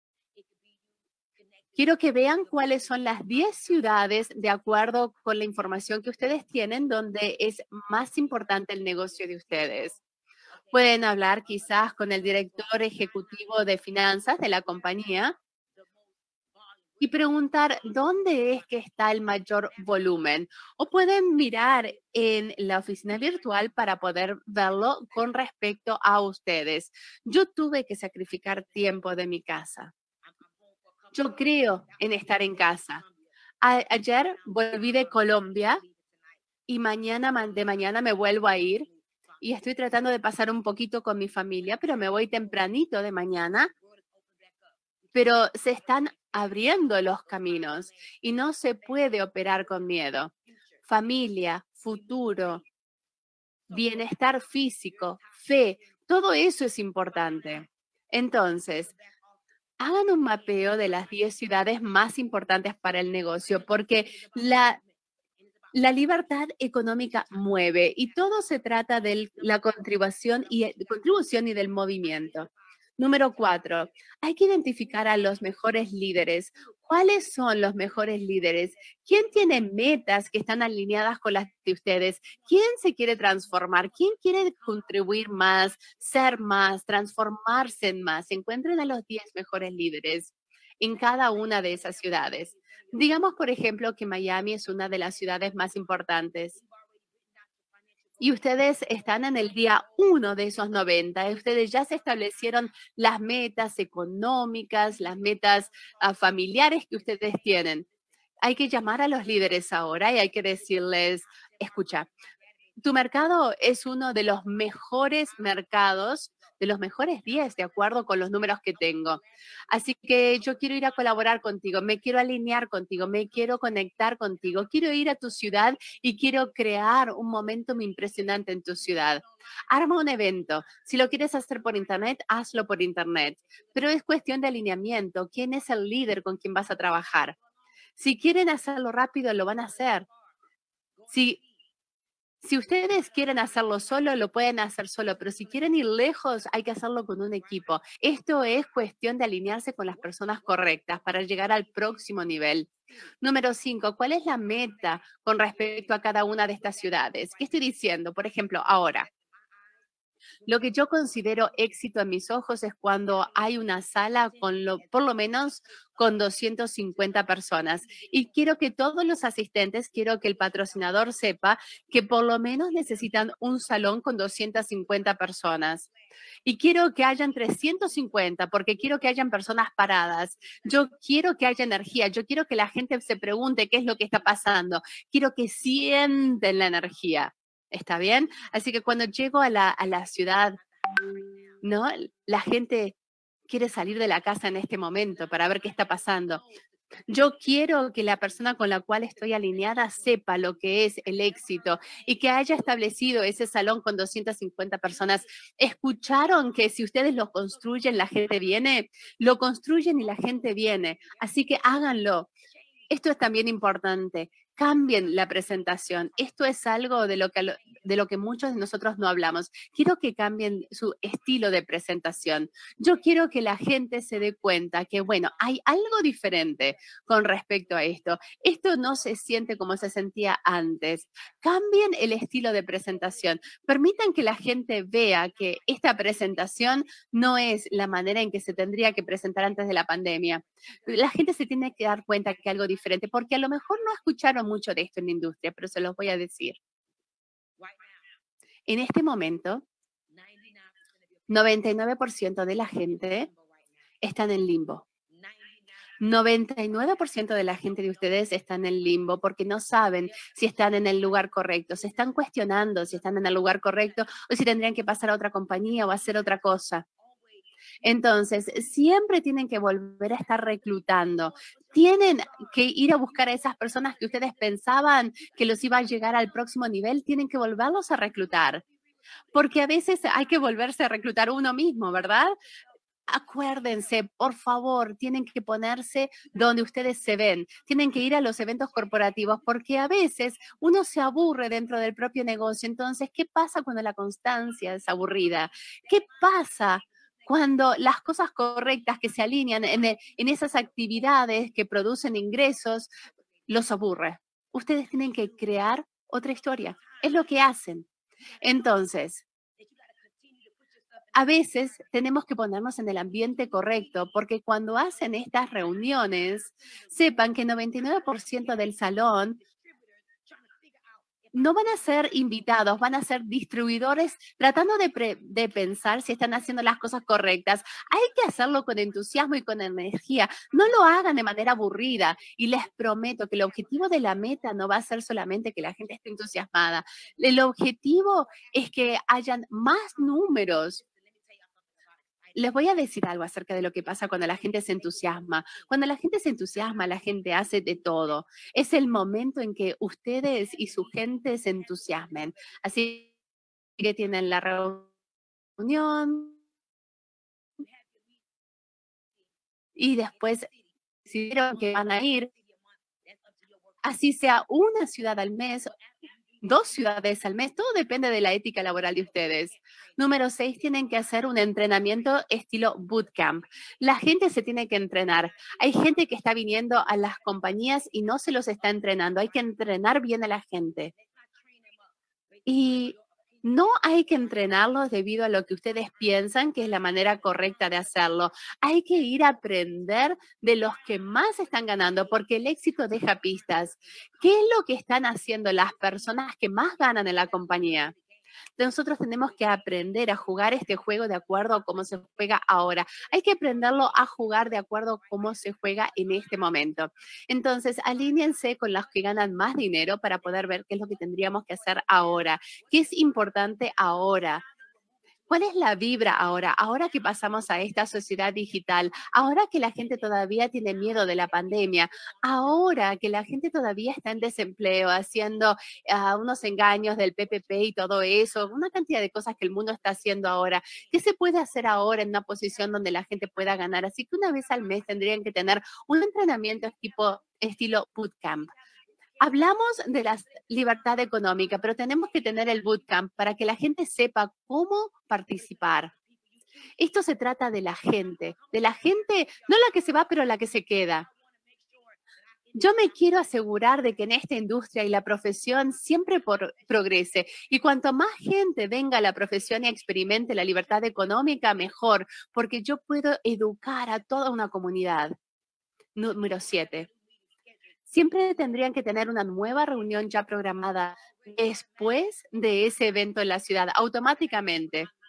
Quiero que vean cuáles son las 10 ciudades de acuerdo con la información que ustedes tienen donde es más importante el negocio de ustedes. Pueden hablar quizás con el director ejecutivo de finanzas de la compañía y preguntar dónde es que está el mayor volumen. O pueden mirar en la oficina virtual para poder verlo con respecto a ustedes. Yo tuve que sacrificar tiempo de mi casa. Yo creo en estar en casa. Ayer volví de Colombia y de mañana me vuelvo a ir y estoy tratando de pasar un poquito con mi familia, pero me voy tempranito de mañana. Pero se están abriendo los caminos y no se puede operar con miedo. Familia, futuro, bienestar físico, fe, todo eso es importante. Entonces, hagan un mapeo de las 10 ciudades más importantes para el negocio, porque la libertad económica mueve y todo se trata de la contribución y del movimiento. Número 4, hay que identificar a los mejores líderes. ¿Cuáles son los mejores líderes? ¿Quién tiene metas que están alineadas con las de ustedes? ¿Quién se quiere transformar? ¿Quién quiere contribuir más, ser más, transformarse en más? Encuentren a los 10 mejores líderes en cada una de esas ciudades. Digamos, por ejemplo, que Miami es una de las ciudades más importantes. Y ustedes están en el día 1 de esos 90. Ustedes ya se establecieron las metas económicas, las metas familiares que ustedes tienen. Hay que llamar a los líderes ahora y hay que decirles, escucha, tu mercado es uno de los mejores mercados, de los mejores 10, de acuerdo con los números que tengo. Así que yo quiero ir a colaborar contigo, me quiero alinear contigo, me quiero conectar contigo, quiero ir a tu ciudad y quiero crear un momentum impresionante en tu ciudad. Arma un evento. Si lo quieres hacer por internet, hazlo por internet. Pero es cuestión de alineamiento. ¿Quién es el líder con quien vas a trabajar? Si quieren hacerlo rápido, lo van a hacer. Si ustedes quieren hacerlo solo, lo pueden hacer solo, pero si quieren ir lejos, hay que hacerlo con un equipo. Esto es cuestión de alinearse con las personas correctas para llegar al próximo nivel. Número 5, ¿cuál es la meta con respecto a cada una de estas ciudades? ¿Qué estoy diciendo? Por ejemplo, ahora, lo que yo considero éxito en mis ojos es cuando hay una sala por lo menos con 250 personas. Y quiero que todos los asistentes, quiero que el patrocinador sepa que por lo menos necesitan un salón con 250 personas. Y quiero que hayan 350 porque quiero que hayan personas paradas. Yo quiero que haya energía. Yo quiero que la gente se pregunte qué es lo que está pasando. Quiero que sienten la energía. ¿Está bien? Así que cuando llego a la ciudad, ¿no? La gente quiere salir de la casa en este momento para ver qué está pasando. Yo quiero que la persona con la cual estoy alineada sepa lo que es el éxito y que haya establecido ese salón con 250 personas. ¿Escucharon que si ustedes lo construyen, la gente viene? Lo construyen y la gente viene. Así que háganlo. Esto es también importante. Cambien la presentación. Esto es algo de lo que muchos de nosotros no hablamos. Quiero que cambien su estilo de presentación. Yo quiero que la gente se dé cuenta que, bueno, hay algo diferente con respecto a esto. Esto no se siente como se sentía antes. Cambien el estilo de presentación. Permitan que la gente vea que esta presentación no es la manera en que se tendría que presentar antes de la pandemia. La gente se tiene que dar cuenta que algo diferente, porque a lo mejor no escucharon mucho de esto en la industria, pero se los voy a decir. En este momento, 99% de la gente está en el limbo. 99% de la gente de ustedes está en el limbo porque no saben si están en el lugar correcto, se están cuestionando si están en el lugar correcto o si tendrían que pasar a otra compañía o hacer otra cosa. Entonces, siempre tienen que volver a estar reclutando. Tienen que ir a buscar a esas personas que ustedes pensaban que los iba a llegar al próximo nivel, tienen que volverlos a reclutar. Porque a veces hay que volverse a reclutar uno mismo, ¿verdad? Acuérdense, por favor, tienen que ponerse donde ustedes se ven, tienen que ir a los eventos corporativos, porque a veces uno se aburre dentro del propio negocio. Entonces, ¿qué pasa cuando la constancia es aburrida? ¿Qué pasa cuando las cosas correctas que se alinean en esas actividades que producen ingresos los aburre? Ustedes tienen que crear otra historia. Es lo que hacen. Entonces, a veces tenemos que ponernos en el ambiente correcto, porque cuando hacen estas reuniones, sepan que 99% del salón no van a ser invitados, van a ser distribuidores tratando de pensar si están haciendo las cosas correctas. Hay que hacerlo con entusiasmo y con energía. No lo hagan de manera aburrida. Y les prometo que el objetivo de la meta no va a ser solamente que la gente esté entusiasmada. El objetivo es que hayan más números. Les voy a decir algo acerca de lo que pasa cuando la gente se entusiasma. Cuando la gente se entusiasma, la gente hace de todo. Es el momento en que ustedes y su gente se entusiasmen. Así que tienen la reunión y después decidieron que van a ir, así sea una ciudad al mes, 2 ciudades al mes, todo depende de la ética laboral de ustedes. Número 6, tienen que hacer un entrenamiento estilo bootcamp. La gente se tiene que entrenar. Hay gente que está viniendo a las compañías y no se los está entrenando. Hay que entrenar bien a la gente. Y no hay que entrenarlos debido a lo que ustedes piensan que es la manera correcta de hacerlo. Hay que ir a aprender de los que más están ganando, porque el éxito deja pistas. ¿Qué es lo que están haciendo las personas que más ganan en la compañía? Nosotros tenemos que aprender a jugar este juego de acuerdo a cómo se juega ahora. Hay que aprenderlo a jugar de acuerdo a cómo se juega en este momento. Entonces, alíñense con los que ganan más dinero para poder ver qué es lo que tendríamos que hacer ahora, qué es importante ahora. ¿Cuál es la vibra ahora? Ahora que pasamos a esta sociedad digital, ahora que la gente todavía tiene miedo de la pandemia, ahora que la gente todavía está en desempleo, haciendo unos engaños del PPP y todo eso, una cantidad de cosas que el mundo está haciendo ahora. ¿Qué se puede hacer ahora en una posición donde la gente pueda ganar? Así que una vez al mes tendrían que tener un entrenamiento estilo bootcamp. Hablamos de la libertad económica, pero tenemos que tener el bootcamp para que la gente sepa cómo participar. Esto se trata de la gente, no la que se va, pero la que se queda. Yo me quiero asegurar de que en esta industria y la profesión siempre progrese. Y cuanto más gente venga a la profesión y experimente la libertad económica, mejor, porque yo puedo educar a toda una comunidad. Número 7. Siempre tendrían que tener una nueva reunión ya programada después de ese evento en la ciudad, automáticamente.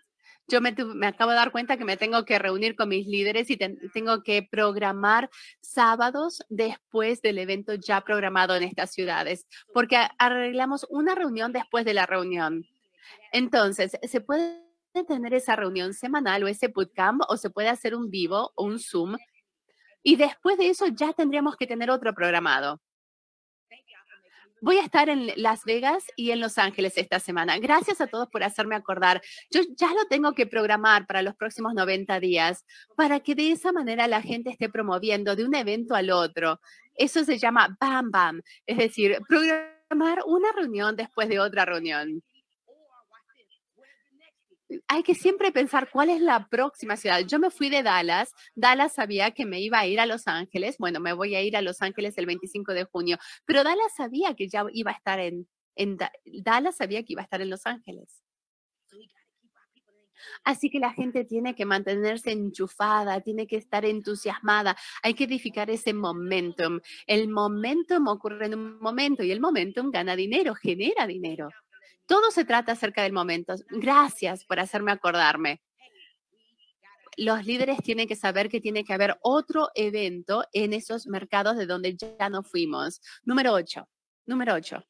me acabo de dar cuenta que me tengo que reunir con mis líderes y tengo que programar sábados después del evento ya programado en estas ciudades, porque arreglamos una reunión después de la reunión. Entonces, se puede tener esa reunión semanal o ese bootcamp, o se puede hacer un vivo o un Zoom, y después de eso ya tendríamos que tener otro programado. Voy a estar en Las Vegas y en Los Ángeles esta semana. Gracias a todos por hacerme acordar. Yo ya lo tengo que programar para los próximos 90 días, para que de esa manera la gente esté promoviendo de un evento al otro. Eso se llama Bam Bam, es decir, programar una reunión después de otra reunión. Hay que siempre pensar cuál es la próxima ciudad. Yo me fui de Dallas. Dallas sabía que me iba a ir a Los Ángeles. Bueno, me voy a ir a Los Ángeles el 25 de junio. Pero Dallas sabía que ya iba a estar Dallas sabía que iba a estar en Los Ángeles. Así que la gente tiene que mantenerse enchufada, tiene que estar entusiasmada. Hay que edificar ese momentum. El momentum ocurre en un momento y el momentum gana dinero, genera dinero. Todo se trata acerca del momento. Gracias por hacerme acordarme. Los líderes tienen que saber que tiene que haber otro evento en esos mercados de donde ya no fuimos. Número 8. Número 8.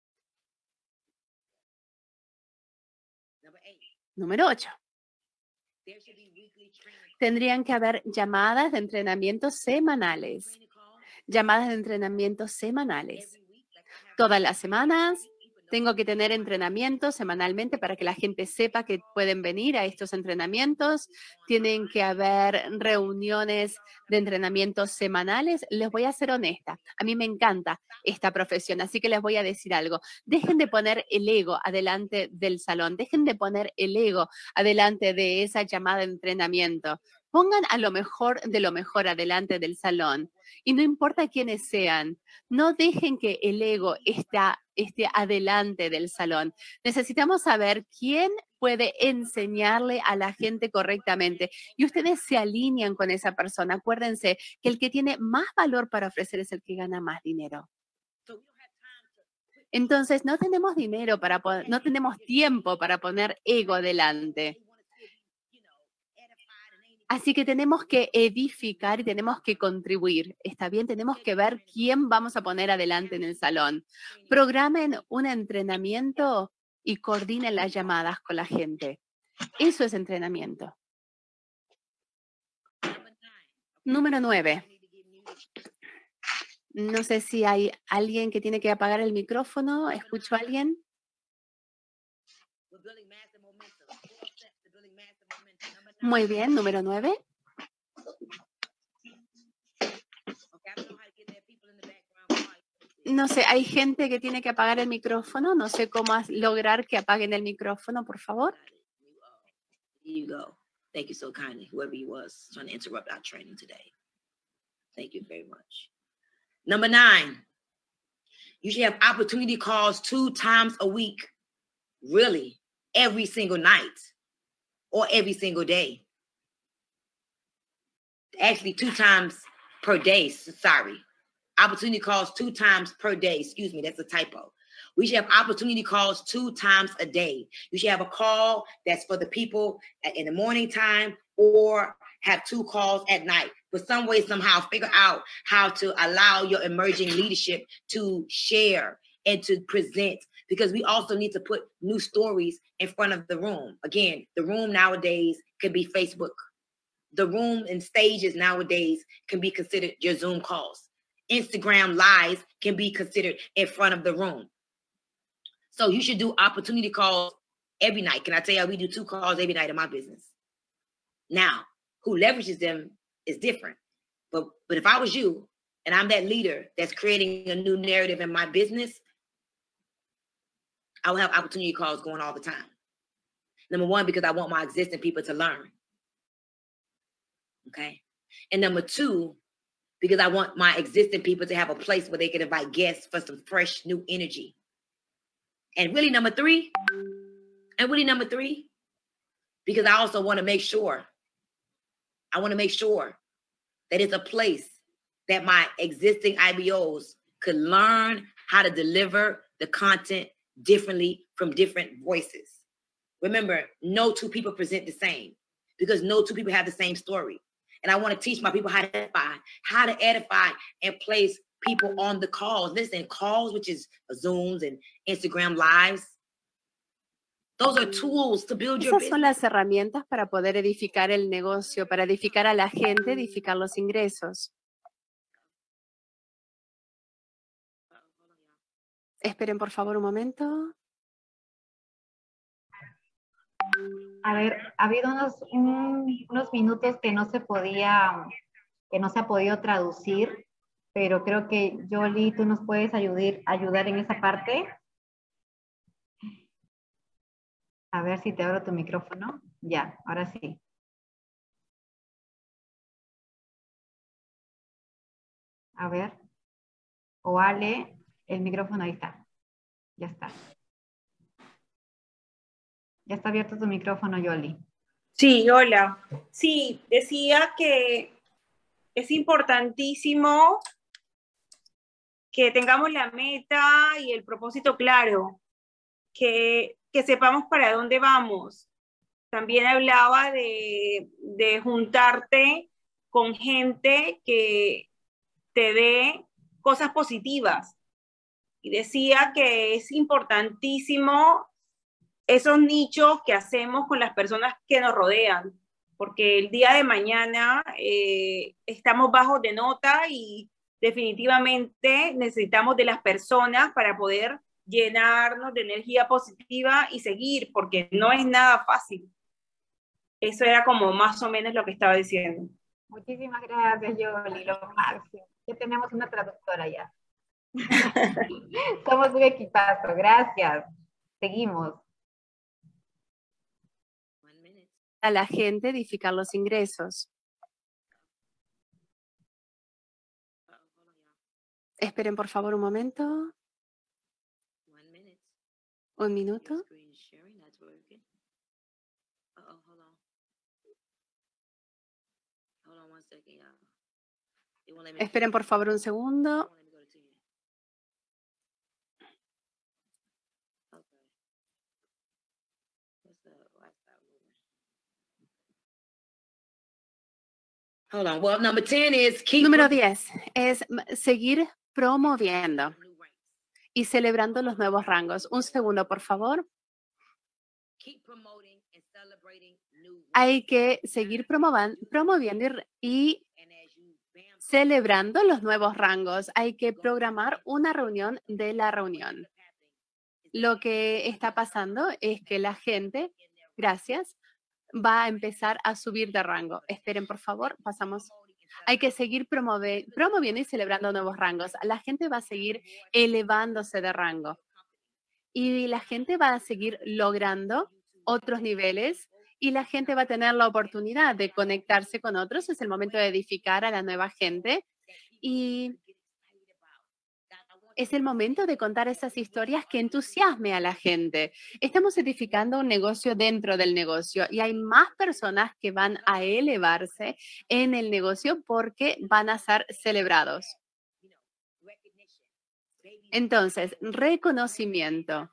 Número 8. Tendrían que haber llamadas de entrenamiento semanales. Llamadas de entrenamiento semanales. Todas las semanas. Tengo que tener entrenamientos semanalmente para que la gente sepa que pueden venir a estos entrenamientos. Tienen que haber reuniones de entrenamientos semanales. Les voy a ser honesta. A mí me encanta esta profesión, así que les voy a decir algo. Dejen de poner el ego adelante del salón. Dejen de poner el ego adelante de esa llamada de entrenamiento. Pongan a lo mejor de lo mejor adelante del salón. Y no importa quiénes sean, no dejen que el ego esté adelante del salón. Necesitamos saber quién puede enseñarle a la gente correctamente. Y ustedes se alinean con esa persona. Acuérdense que el que tiene más valor para ofrecer es el que gana más dinero. Entonces, no tenemos no tenemos tiempo para poner ego adelante. Así que tenemos que edificar y tenemos que contribuir. ¿Está bien? Tenemos que ver quién vamos a poner adelante en el salón. Programen un entrenamiento y coordinen las llamadas con la gente. Eso es entrenamiento. Número 9. No sé si hay alguien que tiene que apagar el micrófono. ¿Escucho a alguien? Muy bien, número 9. No sé, hay gente que tiene que apagar el micrófono. No sé cómo lograr que apaguen el micrófono, por favor. Here you go. Thank you so kindly, whoever you was trying to interrupt our training today. Thank you very much. Number 9, you should have opportunity calls 2 times a week. Really, every single night or every single day. Actually, 2 times per day, sorry. Opportunity calls 2 times per day. Excuse me, that's a typo. We should have opportunity calls 2 times a day. You should have a call that's for the people in the morning time or have 2 calls at night. But some way, somehow, figure out how to allow your emerging leadership to share and to present, because we also need to put new stories in front of the room. Again, the room nowadays can be Facebook. The room and stages nowadays can be considered your Zoom calls. Instagram lives can be considered in front of the room. So you should do opportunity calls every night. Can I tell you, we do 2 calls every night in my business. Now, who leverages them is different. But if I was you and I'm that leader that's creating a new narrative in my business, I will have opportunity calls going all the time. Number 1, because I want my existing people to learn. Okay. And number 2, because I want my existing people to have a place where they can invite guests for some fresh new energy. And really number 3, because I also want to make sure, that it's a place that my existing IBOs could learn how to deliver the content differently from different voices. Remember, no two people present the same because no two people have the same story. And I want to teach my people how to edify and place people on the calls. Listen, calls, which is Zooms and Instagram Lives. Those are tools to build your Esas son business. las herramientas para poder edificar el negocio, para edificar a la gente, edificar los ingresos. Esperen, por favor, un momento. A ver, ha habido unos minutos que no se ha podido traducir, pero creo que Yoli, tú nos puedes ayudar en esa parte. A ver si te abro tu micrófono. Ya, ahora sí. A ver. O Ale, el micrófono ahí está. Ya está. Ya está abierto tu micrófono, Yoli. Sí, hola. Sí, decía que es importantísimo que tengamos la meta y el propósito claro, que sepamos para dónde vamos. También hablaba de juntarte con gente que te dé cosas positivas. Y decía que es importantísimo esos nichos que hacemos con las personas que nos rodean, porque el día de mañana estamos bajos de nota y definitivamente necesitamos de las personas para poder llenarnos de energía positiva y seguir, porque no es nada fácil. Eso era como más o menos lo que estaba diciendo. Muchísimas gracias, Yoli, lo máximo. Ya tenemos una traductora ya. Somos un equipazo, gracias. Seguimos. A la gente, edificar los ingresos. Esperen, por favor, un momento. Un minuto. Esperen, por favor, un segundo. Hold on. Well, number 10 is keep Número 10 es seguir promoviendo y celebrando los nuevos rangos. Un segundo, por favor. Hay que seguir promoviendo y celebrando los nuevos rangos. Hay que programar una reunión de la reunión. Lo que está pasando es que la gente, gracias, va a empezar a subir de rango. Esperen, por favor, pasamos. Hay que seguir promoviendo y celebrando nuevos rangos. La gente va a seguir elevándose de rango. Y la gente va a seguir logrando otros niveles y la gente va a tener la oportunidad de conectarse con otros. Es el momento de edificar a la nueva gente y es el momento de contar esas historias que entusiasme a la gente. Estamos edificando un negocio dentro del negocio y hay más personas que van a elevarse en el negocio porque van a ser celebrados. Entonces, reconocimiento.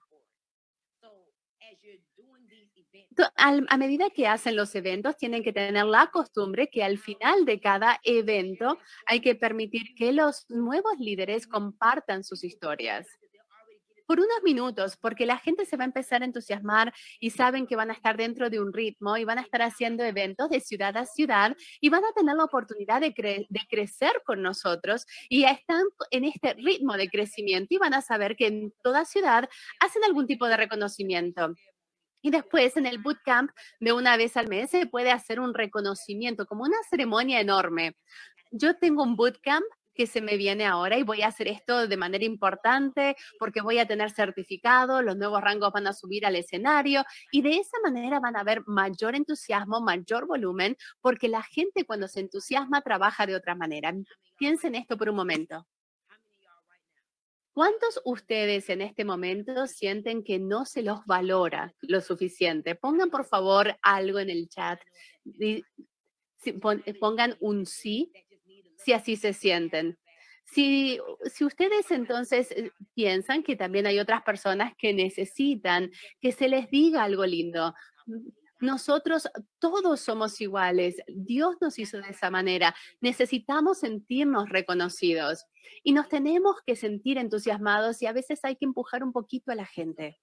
A medida que hacen los eventos, tienen que tener la costumbre que al final de cada evento hay que permitir que los nuevos líderes compartan sus historias. Por unos minutos, porque la gente se va a empezar a entusiasmar y saben que van a estar dentro de un ritmo y van a estar haciendo eventos de ciudad a ciudad y van a tener la oportunidad de crecer con nosotros y están en este ritmo de crecimiento y van a saber que en toda ciudad hacen algún tipo de reconocimiento. Y después en el bootcamp de una vez al mes se puede hacer un reconocimiento, como una ceremonia enorme. Yo tengo un bootcamp que se me viene ahora y voy a hacer esto de manera importante porque voy a tener certificado, los nuevos rangos van a subir al escenario y de esa manera van a haber mayor entusiasmo, mayor volumen, porque la gente cuando se entusiasma trabaja de otra manera. Piensen esto por un momento. ¿Cuántos ustedes en este momento sienten que no se los valora lo suficiente? Pongan por favor algo en el chat. Pongan un sí, si así se sienten. Si ustedes entonces piensan que también hay otras personas que necesitan que se les diga algo lindo, nosotros todos somos iguales. Dios nos hizo de esa manera. Necesitamos sentirnos reconocidos y nos tenemos que sentir entusiasmados y a veces hay que empujar un poquito a la gente.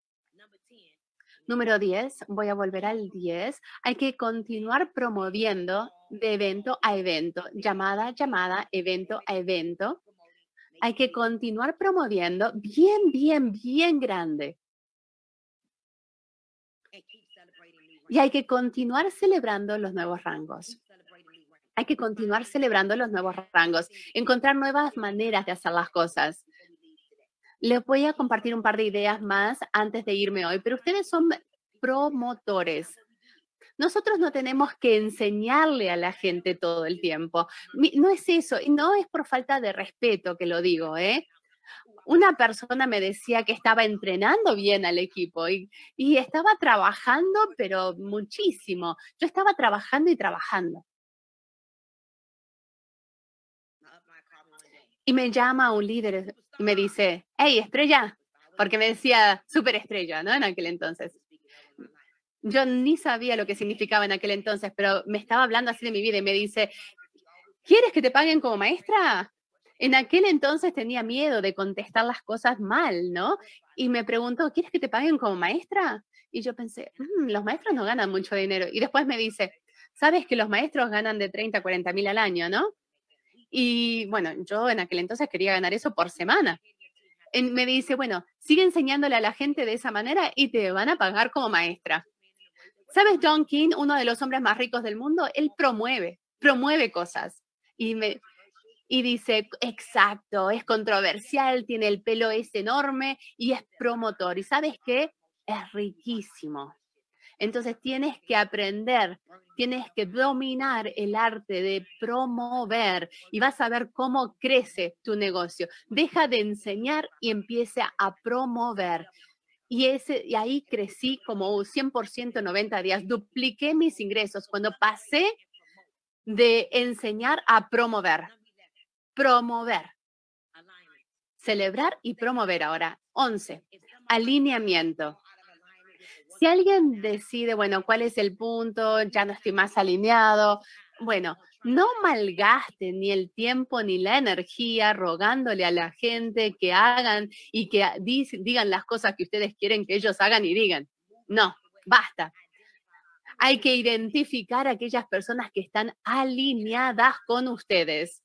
Número 10, voy a volver al 10. Hay que continuar promoviendo de evento a evento, llamada a llamada, evento a evento. Hay que continuar promoviendo bien grande. Y hay que continuar celebrando los nuevos rangos. Hay que continuar celebrando los nuevos rangos, encontrar nuevas maneras de hacer las cosas. Les voy a compartir un par de ideas más antes de irme hoy, pero ustedes son promotores. Nosotros no tenemos que enseñarle a la gente todo el tiempo. No es eso, y no es por falta de respeto que lo digo, ¿eh? Una persona me decía que estaba entrenando bien al equipo y estaba trabajando, pero muchísimo. Yo estaba trabajando y trabajando. Y me llama un líder y me dice, hey, estrella, porque me decía superestrella, ¿no? En aquel entonces. Yo ni sabía lo que significaba en aquel entonces, pero me estaba hablando así de mi vida y me dice, ¿quieres que te paguen como maestra? En aquel entonces tenía miedo de contestar las cosas mal, ¿no? Y me preguntó, ¿quieres que te paguen como maestra? Y yo pensé, los maestros no ganan mucho dinero. Y después me dice, ¿sabes que los maestros ganan de 30 a 40 mil al año, no? Y bueno, yo en aquel entonces quería ganar eso por semana. Me dice, bueno, sigue enseñándole a la gente de esa manera y te van a pagar como maestra. ¿Sabes, John King, uno de los hombres más ricos del mundo? Él promueve cosas. Y dice, exacto, es controversial, tiene el pelo enorme y es promotor. ¿Y sabes qué? Es riquísimo. Entonces tienes que aprender, tienes que dominar el arte de promover y vas a ver cómo crece tu negocio. Deja de enseñar y empieza a promover. Y ahí crecí como 100% 90 días. Dupliqué mis ingresos cuando pasé de enseñar a promover. Promover. Celebrar y promover ahora. 11. Alineamiento. Si alguien decide, bueno, ¿cuál es el punto? Ya no estoy más alineado. Bueno, no malgasten ni el tiempo ni la energía rogándole a la gente que hagan y que digan las cosas que ustedes quieren que ellos hagan y digan. No, basta. Hay que identificar a aquellas personas que están alineadas con ustedes.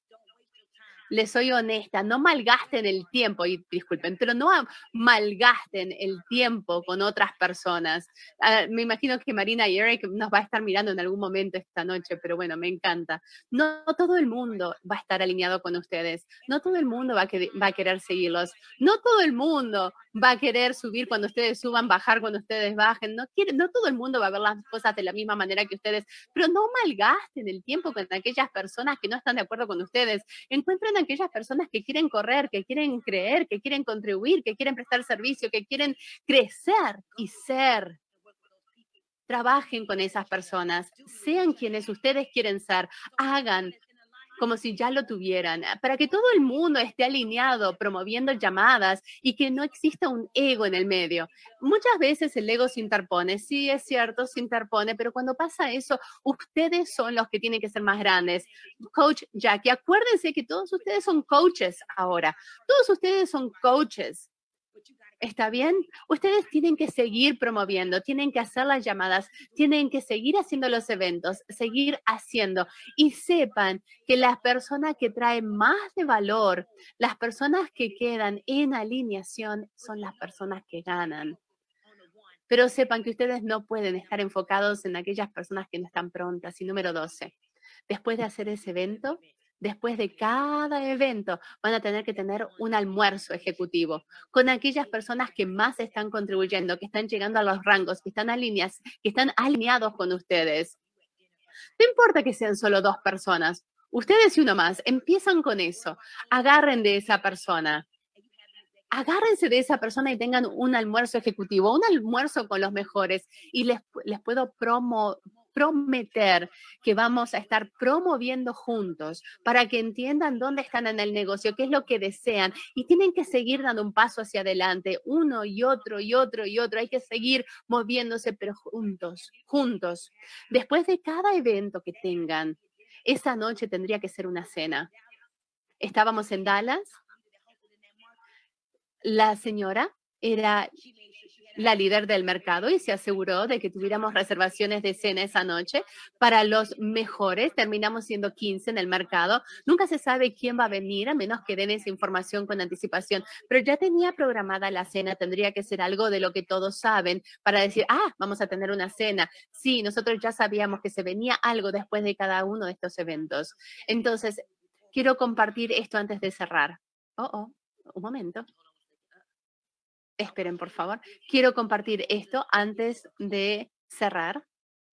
Les soy honesta, no malgasten el tiempo, y disculpen, pero no malgasten el tiempo con otras personas. Me imagino que Marina y Eric nos va a estar mirando en algún momento esta noche, pero bueno, me encanta. No todo el mundo va a estar alineado con ustedes. No todo el mundo va a querer seguirlos. No todo el mundo va a querer subir cuando ustedes suban, bajar cuando ustedes bajen. No todo el mundo va a ver las cosas de la misma manera que ustedes, pero no malgasten el tiempo con aquellas personas que no están de acuerdo con ustedes. Encuentren aquellas personas que quieren correr, que quieren creer, que quieren contribuir, que quieren prestar servicio, que quieren crecer y ser. Trabajen con esas personas, sean quienes ustedes quieren ser, hagan como si ya lo tuvieran, para que todo el mundo esté alineado, promoviendo llamadas y que no exista un ego en el medio. Muchas veces el ego se interpone, sí es cierto, se interpone, pero cuando pasa eso, ustedes son los que tienen que ser más grandes. Coach Jackie, acuérdense que todos ustedes son coaches ahora, todos ustedes son coaches. ¿Está bien? Ustedes tienen que seguir promoviendo, tienen que hacer las llamadas, tienen que seguir haciendo los eventos, seguir haciendo. Y sepan que las personas que traen más de valor, las personas que quedan en alineación, son las personas que ganan. Pero sepan que ustedes no pueden estar enfocados en aquellas personas que no están prontas. Y número 12, después de hacer ese evento, después de cada evento, van a tener que tener un almuerzo ejecutivo con aquellas personas que más están contribuyendo, que están llegando a los rangos, que están alineados con ustedes. No importa que sean solo 2 personas, ustedes y uno más, empiezan con eso. Agarren de esa persona. Agárrense de esa persona y tengan un almuerzo ejecutivo, un almuerzo con los mejores y les puedo prometer que vamos a estar promoviendo juntos para que entiendan dónde están en el negocio, qué es lo que desean y tienen que seguir dando un paso hacia adelante, uno y otro y otro y otro. Hay que seguir moviéndose, pero juntos, juntos. Después de cada evento que tengan, esa noche tendría que ser una cena. Estábamos en Dallas. La señora era la líder del mercado y se aseguró de que tuviéramos reservaciones de cena esa noche para los mejores. Terminamos siendo 15 en el mercado. Nunca se sabe quién va a venir a menos que den esa información con anticipación, pero ya tenía programada la cena. Tendría que ser algo de lo que todos saben para decir, vamos a tener una cena. Sí, nosotros ya sabíamos que se venía algo después de cada uno de estos eventos. Entonces, quiero compartir esto antes de cerrar. Un momento. Esperen, por favor. Quiero compartir esto antes de cerrar.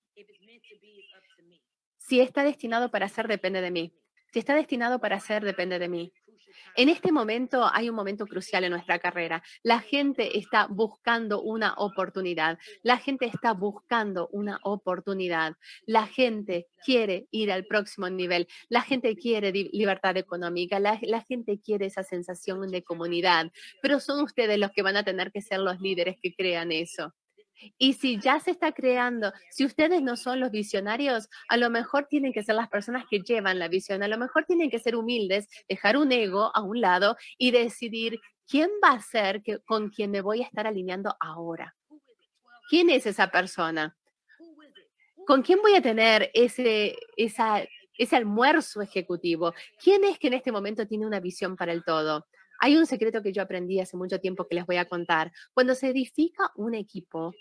Si está destinado para ser, depende de mí. Si está destinado para ser, depende de mí. En este momento hay un momento crucial en nuestra carrera. La gente está buscando una oportunidad. La gente está buscando una oportunidad. La gente quiere ir al próximo nivel. La gente quiere libertad económica. La gente quiere esa sensación de comunidad. Pero son ustedes los que van a tener que ser los líderes que crean eso. Y si ya se está creando, si ustedes no son los visionarios, a lo mejor tienen que ser las personas que llevan la visión, a lo mejor tienen que ser humildes, dejar un ego a un lado y decidir quién va a ser con quien me voy a estar alineando ahora. ¿Quién es esa persona? ¿Con quién voy a tener ese almuerzo ejecutivo? ¿Quién es que en este momento tiene una visión para el todo? Hay un secreto que yo aprendí hace mucho tiempo que les voy a contar. Cuando se edifica un equipo,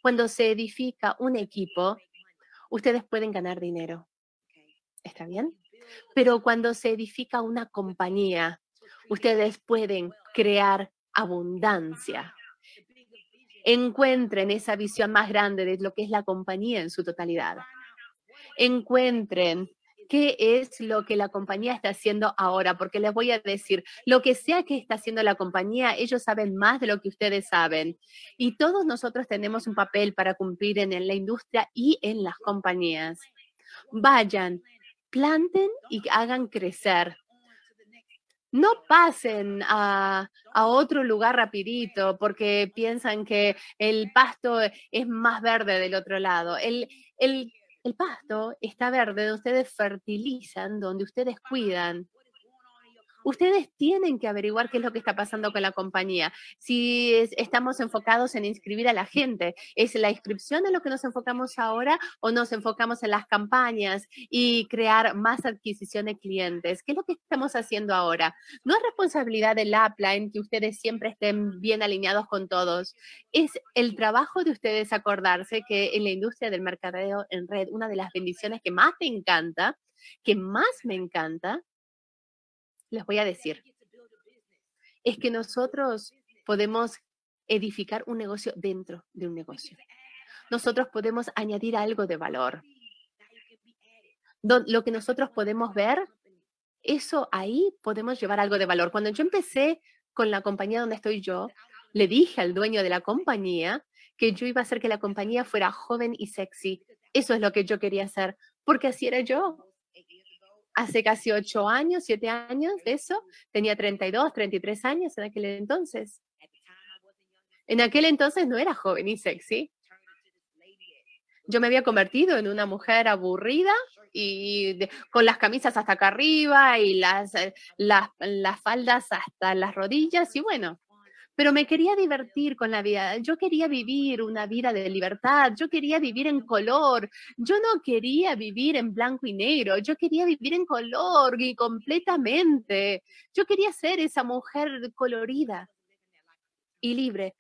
ustedes pueden ganar dinero. ¿Está bien? Pero cuando se edifica una compañía, ustedes pueden crear abundancia. Encuentren esa visión más grande de lo que es la compañía en su totalidad. Encuentren qué es lo que la compañía está haciendo ahora, porque les voy a decir, lo que sea que está haciendo la compañía, ellos saben más de lo que ustedes saben. Y todos nosotros tenemos un papel para cumplir en la industria y en las compañías. Vayan, planten y hagan crecer. No pasen a otro lugar rapidito porque piensan que el pasto es más verde del otro lado. El pasto está verde donde ustedes fertilizan, donde ustedes cuidan. Ustedes tienen que averiguar qué es lo que está pasando con la compañía. Si estamos enfocados en inscribir a la gente, ¿es la inscripción en lo que nos enfocamos ahora o nos enfocamos en las campañas y crear más adquisición de clientes? ¿Qué es lo que estamos haciendo ahora? No es responsabilidad del upline que ustedes siempre estén bien alineados con todos. Es el trabajo de ustedes acordarse que en la industria del mercadeo en red, una de las bendiciones que más me encanta, les voy a decir, es que nosotros podemos edificar un negocio dentro de un negocio. Nosotros podemos añadir algo de valor. Lo que nosotros podemos ver, eso ahí podemos llevar algo de valor. Cuando yo empecé con la compañía donde estoy yo, le dije al dueño de la compañía que yo iba a hacer que la compañía fuera joven y sexy. Eso es lo que yo quería hacer, porque así era yo. Hace casi 8 años, 7 años de eso, tenía 32, 33 años en aquel entonces. En aquel entonces no era joven y sexy. Yo me había convertido en una mujer aburrida y con las camisas hasta acá arriba y las faldas hasta las rodillas y bueno. Pero me quería divertir con la vida. Yo quería vivir una vida de libertad. Yo quería vivir en color. Yo no quería vivir en blanco y negro. Yo quería vivir en color y completamente. Yo quería ser esa mujer colorida y libre.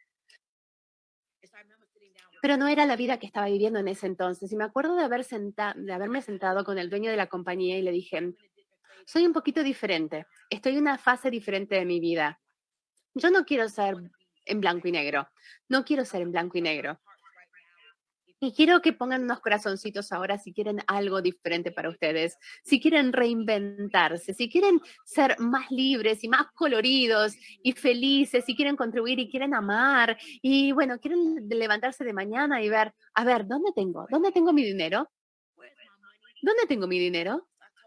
Pero no era la vida que estaba viviendo en ese entonces. Y me acuerdo de haberme sentado con el dueño de la compañía y le dije, soy un poquito diferente. Estoy en una fase diferente de mi vida. Yo no quiero ser en blanco y negro. No quiero ser en blanco y negro. Y quiero que pongan unos corazoncitos ahora si quieren algo diferente para ustedes, si quieren reinventarse, si quieren ser más libres y más coloridos y felices, si quieren contribuir y quieren amar y bueno, quieren levantarse de mañana y ver, a ver, ¿dónde tengo mi dinero? ¿Dónde tengo mi dinero?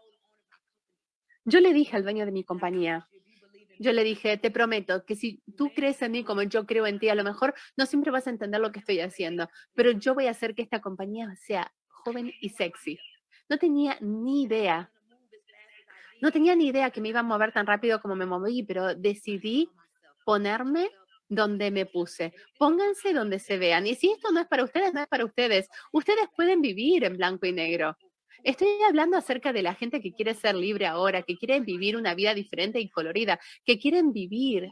Yo le dije al dueño de mi compañía, yo le dije, te prometo que si tú crees en mí como yo creo en ti, a lo mejor no siempre vas a entender lo que estoy haciendo, pero yo voy a hacer que esta compañía sea joven y sexy. No tenía ni idea. No tenía ni idea que me iba a mover tan rápido como me moví, pero decidí ponerme donde me puse. Pónganse donde se vean. Y si esto no es para ustedes, no es para ustedes. Ustedes pueden vivir en blanco y negro. Estoy hablando acerca de la gente que quiere ser libre ahora, que quiere vivir una vida diferente y colorida, que quieren vivir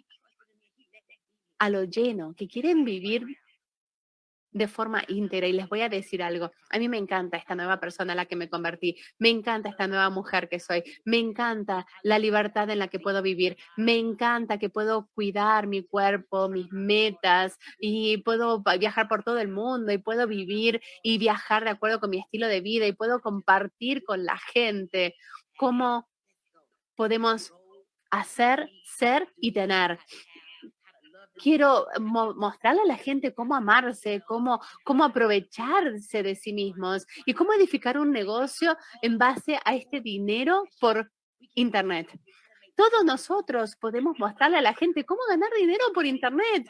a lo lleno, que quieren vivir de forma íntegra. Y les voy a decir algo, a mí me encanta esta nueva persona a la que me convertí, me encanta esta nueva mujer que soy, me encanta la libertad en la que puedo vivir, me encanta que puedo cuidar mi cuerpo, mis metas y puedo viajar por todo el mundo y puedo vivir y viajar de acuerdo con mi estilo de vida y puedo compartir con la gente cómo podemos hacer, ser y tener. Quiero mostrarle a la gente cómo amarse, cómo aprovecharse de sí mismos y cómo edificar un negocio en base a este dinero por Internet. Todos nosotros podemos mostrarle a la gente cómo ganar dinero por Internet.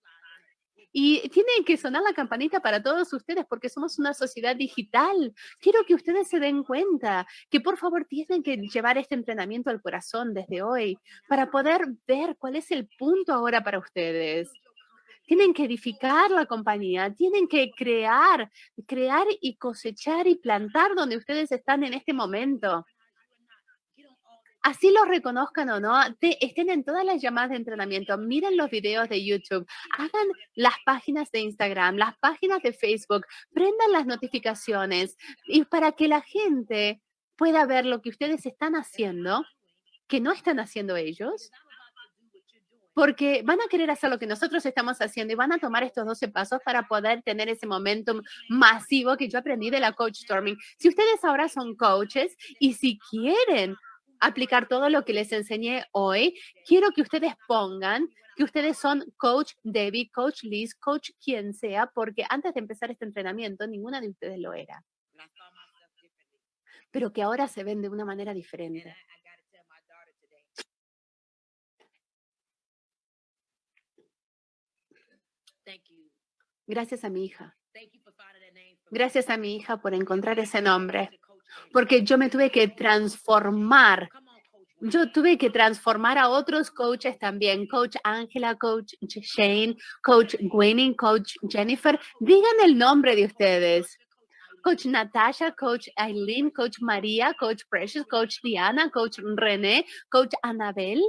Y tiene que sonar la campanita para todos ustedes porque somos una sociedad digital. Quiero que ustedes se den cuenta que por favor tienen que llevar este entrenamiento al corazón desde hoy para poder ver cuál es el punto ahora para ustedes. Tienen que edificar la compañía, tienen que crear y cosechar y plantar donde ustedes están en este momento. Así lo reconozcan o no, estén en todas las llamadas de entrenamiento, miren los videos de YouTube, hagan las páginas de Instagram, las páginas de Facebook, prendan las notificaciones y para que la gente pueda ver lo que ustedes están haciendo, que no están haciendo ellos, porque van a querer hacer lo que nosotros estamos haciendo y van a tomar estos 12 pasos para poder tener ese momentum masivo que yo aprendí de la Coach Storming. Si ustedes ahora son coaches y si quieren aplicar todo lo que les enseñé hoy, quiero que ustedes pongan que ustedes son Coach Debbie, Coach Liz, Coach quien sea, porque antes de empezar este entrenamiento, ninguna de ustedes lo era. Pero que ahora se ven de una manera diferente. Gracias a mi hija. Gracias a mi hija por encontrar ese nombre. Porque yo me tuve que transformar. Yo tuve que transformar a otros coaches también. Coach Angela, Coach Shane, Coach Gwynnie, Coach Jennifer. Digan el nombre de ustedes. Coach Natasha, Coach Aileen, Coach María, Coach Precious, Coach Diana, Coach René, Coach Anabel.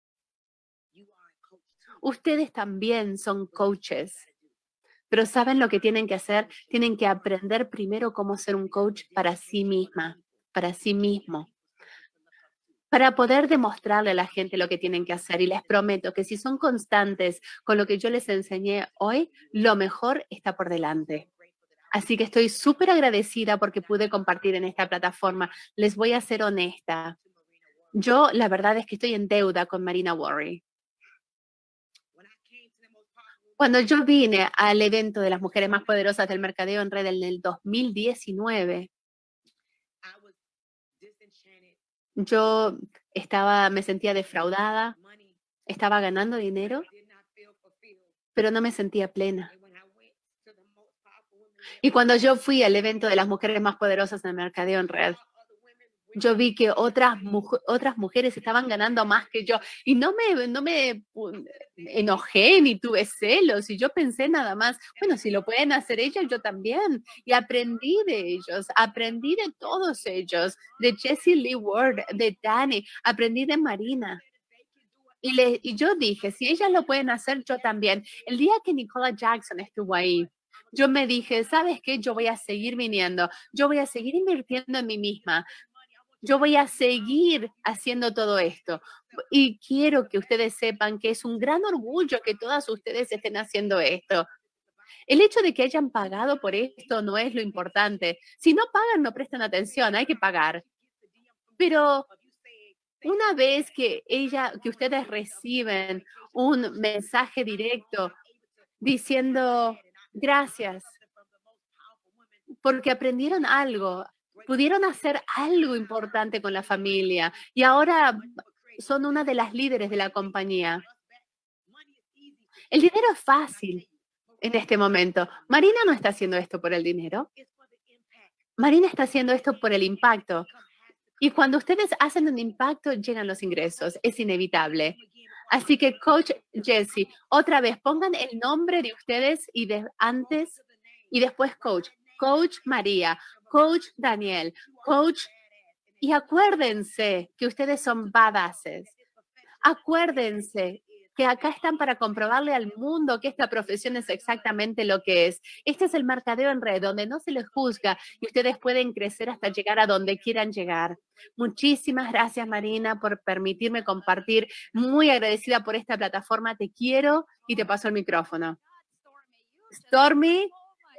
Ustedes también son coaches. Pero ¿saben lo que tienen que hacer? Tienen que aprender primero cómo ser un coach para sí misma, para sí mismo, para poder demostrarle a la gente lo que tienen que hacer. Y les prometo que si son constantes con lo que yo les enseñé hoy, lo mejor está por delante. Así que estoy súper agradecida porque pude compartir en esta plataforma. Les voy a ser honesta. Yo, la verdad es que estoy en deuda con Marina Worry. Cuando yo vine al evento de las mujeres más poderosas del mercadeo en red en el 2019, yo me sentía defraudada, estaba ganando dinero, pero no me sentía plena. Y cuando yo fui al evento de las mujeres más poderosas del mercadeo en red, yo vi que otras mujeres estaban ganando más que yo y no me enojé ni tuve celos y yo pensé nada más, bueno, si lo pueden hacer ellas, yo también. Y aprendí de ellos, aprendí de todos ellos, de Jessie Lee Ward, de Dani, aprendí de Marina. Y yo dije, si ellas lo pueden hacer, yo también. El día que Nicola Jackson estuvo ahí, yo me dije, ¿sabes qué? Yo voy a seguir viniendo, yo voy a seguir invirtiendo en mí misma. Yo voy a seguir haciendo todo esto. Y quiero que ustedes sepan que es un gran orgullo que todas ustedes estén haciendo esto. El hecho de que hayan pagado por esto no es lo importante. Si no pagan, no prestan atención, hay que pagar. Pero una vez que ustedes reciben un mensaje directo diciendo gracias porque aprendieron algo pudieron hacer algo importante con la familia y ahora son una de las líderes de la compañía. El dinero es fácil en este momento. Marina no está haciendo esto por el dinero. Marina está haciendo esto por el impacto. Y cuando ustedes hacen un impacto, llegan los ingresos. Es inevitable. Así que, Coach Jesse, otra vez, pongan el nombre de ustedes y antes y después Coach. Coach María, Coach Daniel, Coach. Y acuérdense que ustedes son badasses. Acuérdense que acá están para comprobarle al mundo que esta profesión es exactamente lo que es. Este es el mercadeo en red, donde no se les juzga y ustedes pueden crecer hasta llegar a donde quieran llegar. Muchísimas gracias, Marina, por permitirme compartir. Muy agradecida por esta plataforma. Te quiero y te paso el micrófono. Stormy.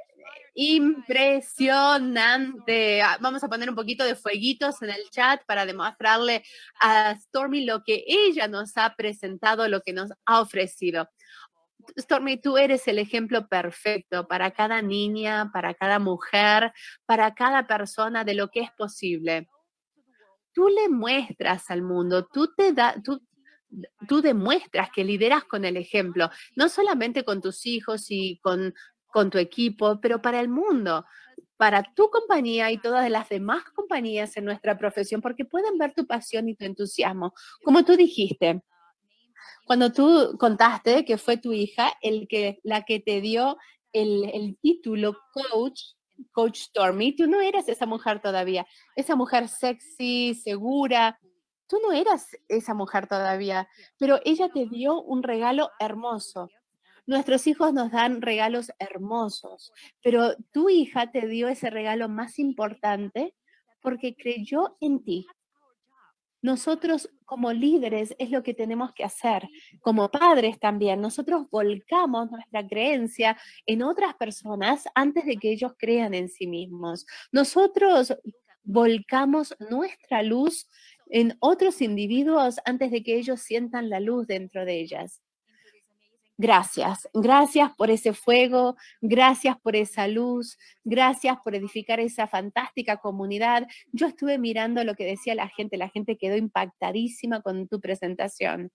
Impresionante. Vamos a poner un poquito de fueguitos en el chat para demostrarle a Stormy lo que ella nos ha presentado, lo que nos ha ofrecido. Stormy, tú eres el ejemplo perfecto para cada niña, para cada mujer, para cada persona de lo que es posible. Tú le muestras al mundo, tú demuestras que lideras con el ejemplo, no solamente con tus hijos y con tu equipo, pero para el mundo, para tu compañía y todas las demás compañías en nuestra profesión, porque pueden ver tu pasión y tu entusiasmo. Como tú dijiste, cuando tú contaste que fue tu hija la que te dio el título Coach Stormy, tú no eras esa mujer todavía, esa mujer sexy, segura. Tú no eras esa mujer todavía, pero ella te dio un regalo hermoso. Nuestros hijos nos dan regalos hermosos, pero tu hija te dio ese regalo más importante porque creyó en ti. Nosotros como líderes es lo que tenemos que hacer. Como padres también, nosotros volcamos nuestra creencia en otras personas antes de que ellos crean en sí mismos. Nosotros volcamos nuestra luz en otros individuos antes de que ellos sientan la luz dentro de ellas. Gracias, gracias por ese fuego, gracias por esa luz, gracias por edificar esa fantástica comunidad. Yo estuve mirando lo que decía la gente quedó impactadísima con tu presentación.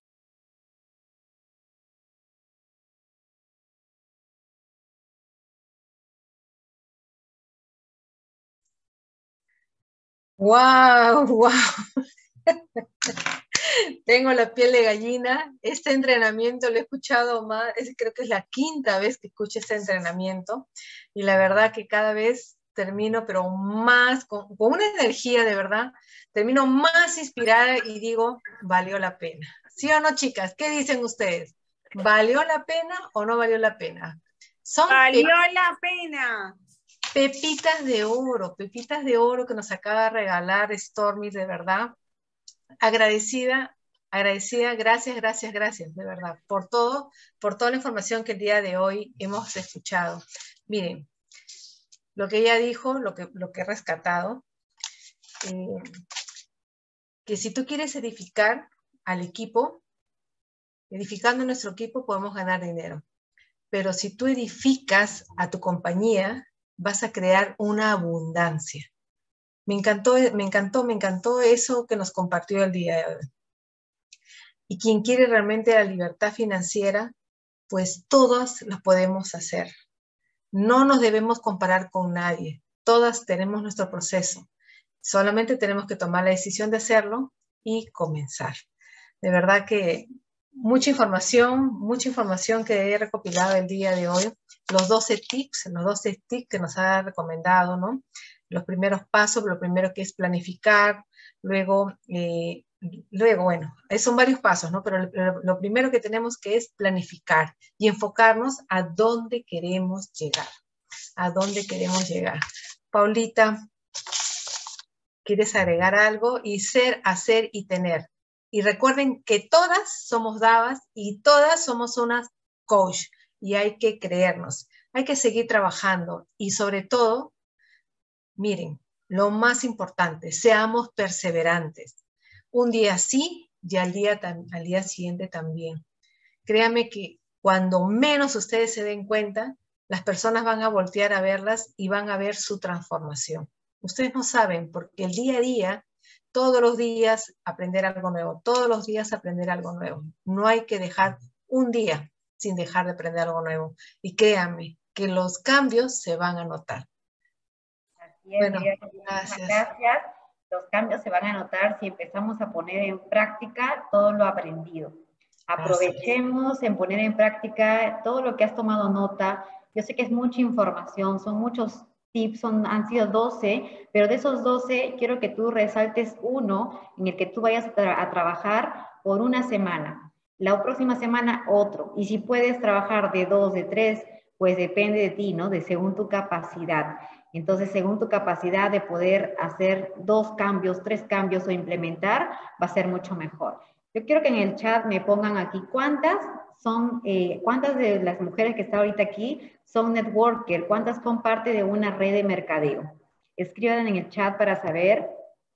¡Wow! ¡Wow! Tengo la piel de gallina. Este entrenamiento lo he escuchado más, creo que es la quinta vez que escucho este entrenamiento y la verdad que cada vez termino, pero más, con una energía de verdad, termino más inspirada y digo, valió la pena. ¿Sí o no, chicas? ¿Qué dicen ustedes? ¿Valió la pena o no valió la pena? ¡Valió la pena! Pepitas de oro que nos acaba de regalar Stormy, de verdad. Agradecida, gracias, de verdad, por toda la información que el día de hoy hemos escuchado. Miren, lo que ella dijo, lo que he rescatado, que si tú quieres edificar al equipo, edificando nuestro equipo podemos ganar dinero, pero si tú edificas a tu compañía, vas a crear una abundancia. Me encantó eso que nos compartió el día de hoy. Y quien quiere realmente la libertad financiera, pues todas las podemos hacer. No nos debemos comparar con nadie. Todas tenemos nuestro proceso. Solamente tenemos que tomar la decisión de hacerlo y comenzar. De verdad que mucha información que he recopilado el día de hoy. Los 12 tips que nos ha recomendado, ¿no? Los primeros pasos, lo primero que es planificar, luego, bueno, son varios pasos, ¿no? Pero lo primero que tenemos que es planificar y enfocarnos a dónde queremos llegar. A dónde queremos llegar. Paulita, ¿quieres agregar algo? Y ser, hacer y tener. Y recuerden que todas somos dadas y todas somos unas coach. Y hay que creernos. Hay que seguir trabajando. Y sobre todo, miren, lo más importante, seamos perseverantes. Un día sí y al día siguiente también. Créanme que cuando menos ustedes se den cuenta, las personas van a voltear a verlas y van a ver su transformación. Ustedes no saben, porque el día a día, todos los días aprender algo nuevo, todos los días aprender algo nuevo. No hay que dejar un día sin dejar de aprender algo nuevo. Y créanme que los cambios se van a notar. Así es, Bueno, muchas gracias. gracias. Los cambios se van a notar si empezamos a poner en práctica todo lo aprendido. Aprovechemos en poner en práctica todo lo que has tomado nota. Yo sé que es mucha información, son muchos tips, han sido 12, pero de esos 12 quiero que tú resaltes uno en el que tú vayas a trabajar por una semana. La próxima semana otro. Y si puedes trabajar de 2, de 3, pues depende de ti, ¿no? De según tu capacidad. Entonces, según tu capacidad de poder hacer 2 cambios, 3 cambios o implementar, va a ser mucho mejor. Yo quiero que en el chat me pongan aquí cuántas de las mujeres que están ahorita aquí son networker, cuántas son parte de una red de mercadeo. Escriban en el chat para saber.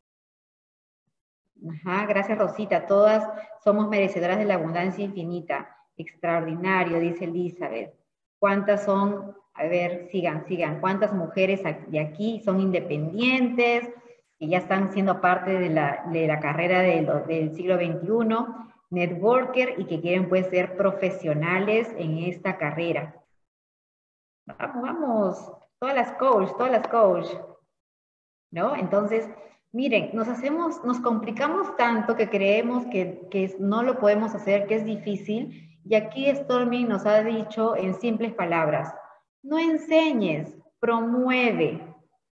Ajá, gracias Rosita, todas somos merecedoras de la abundancia infinita. Extraordinario, dice Elizabeth. ¿Cuántas son? A ver, sigan. ¿Cuántas mujeres de aquí son independientes, que ya están siendo parte de la carrera del siglo XXI, networker y que quieren pues ser profesionales en esta carrera? Vamos, todas las coach, ¿no? Entonces, miren, nos complicamos tanto que creemos que no lo podemos hacer, que es difícil, y aquí Stormy nos ha dicho en simples palabras, no enseñes, promueve.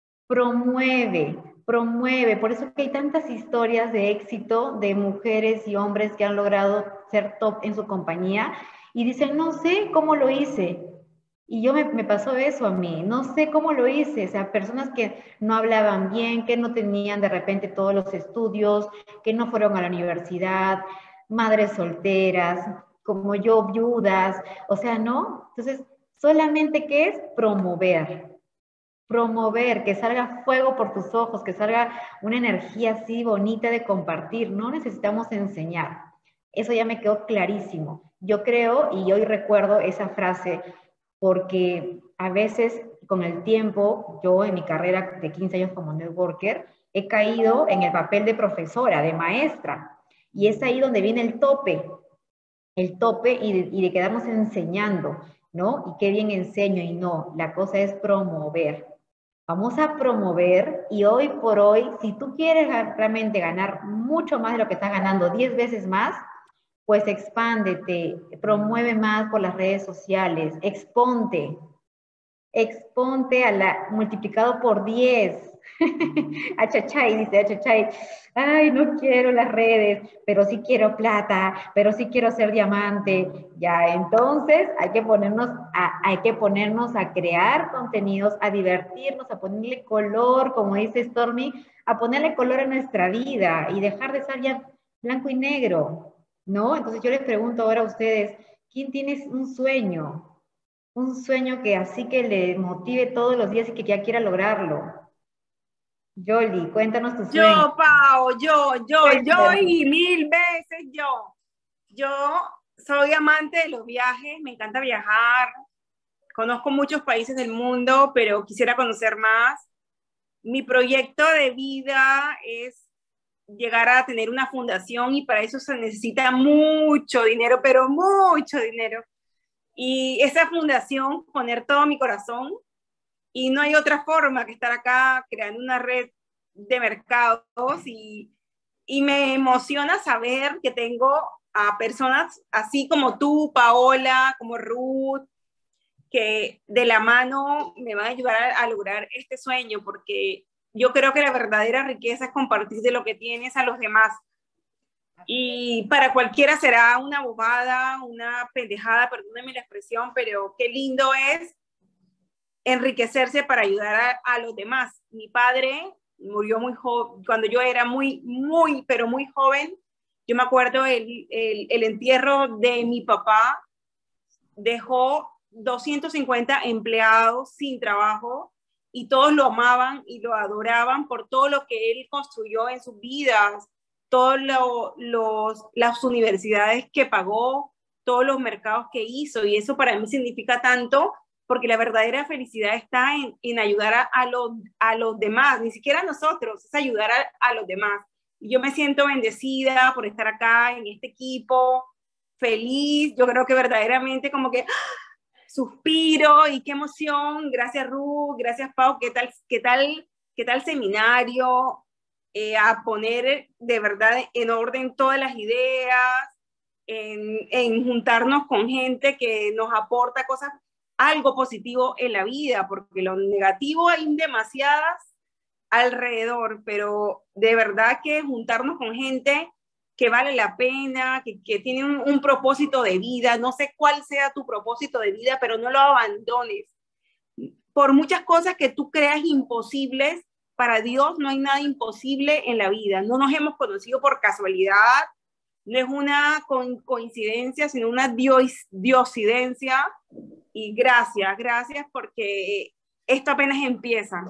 Por eso que hay tantas historias de éxito de mujeres y hombres que han logrado ser top en su compañía y dicen, no sé cómo lo hice. Y me pasó eso a mí, no sé cómo lo hice, o sea, personas que no hablaban bien, que no tenían de repente todos los estudios, que no fueron a la universidad, madres solteras, como yo, viudas, o sea, ¿no? Entonces, solamente ¿qué es? Promover, que salga fuego por tus ojos, que salga una energía así bonita de compartir, no necesitamos enseñar. Eso ya me quedó clarísimo. Yo creo, y hoy recuerdo esa frase, porque a veces con el tiempo, yo en mi carrera de 15 años como networker, he caído en el papel de profesora, de maestra, y es ahí donde viene el tope y de quedarnos enseñando, ¿no? Y qué bien enseño y no, la cosa es promover. Vamos a promover y hoy por hoy, si tú quieres realmente ganar mucho más de lo que estás ganando, 10 veces más, pues expándete, promueve más por las redes sociales, exponte multiplicado por 10. Achachay, dice Achachay, ay, no quiero las redes, pero sí quiero plata, pero sí quiero ser diamante. Ya, entonces hay que ponernos a crear contenidos, a divertirnos, a ponerle color, como dice Stormy, a ponerle color a nuestra vida y dejar de ser ya blanco y negro, ¿no? Entonces yo les pregunto ahora a ustedes, ¿quién tiene un sueño? Un sueño que así que le motive todos los días y que ya quiera lograrlo. Yoli, cuéntanos tu sueño. Yo, Pau, yo Cuéntanos. y 1000 veces yo. Yo soy amante de los viajes, me encanta viajar, conozco muchos países del mundo, pero quisiera conocer más. Mi proyecto de vida es llegar a tener una fundación y para eso se necesita mucho dinero, pero mucho dinero. Y esa fundación, poner todo mi corazón, y no hay otra forma que estar acá creando una red de mercados y me emociona saber que tengo a personas así como tú, Paola, como Ruth, que de la mano me van a ayudar a lograr este sueño, porque yo creo que la verdadera riqueza es compartir de lo que tienes a los demás. Y para cualquiera será una bobada, una pendejada, perdónenme la expresión, pero qué lindo es enriquecerse para ayudar a los demás. Mi padre murió muy joven, cuando yo era muy joven. Yo me acuerdo el entierro de mi papá, dejó 250 empleados sin trabajo y todos lo amaban y lo adoraban por todo lo que él construyó en sus vidas, todas las universidades que pagó, todos los mercados que hizo, y eso para mí significa tanto, porque la verdadera felicidad está en ayudar a los demás, ni siquiera a nosotros, es ayudar a los demás. Y yo me siento bendecida por estar acá en este equipo, feliz, yo creo que verdaderamente como que suspiro y qué emoción, gracias Ruth, gracias Pau, qué tal seminario, a poner de verdad en orden todas las ideas, en juntarnos con gente que nos aporta cosas, algo positivo en la vida, porque lo negativo hay demasiadas alrededor, pero de verdad que juntarnos con gente que vale la pena, que tiene un propósito de vida, no sé cuál sea tu propósito de vida, pero no lo abandones. Por muchas cosas que tú creas imposibles, para Dios no hay nada imposible en la vida. No nos hemos conocido por casualidad, no es una coincidencia, sino una diosidencia. Y gracias porque esto apenas empieza.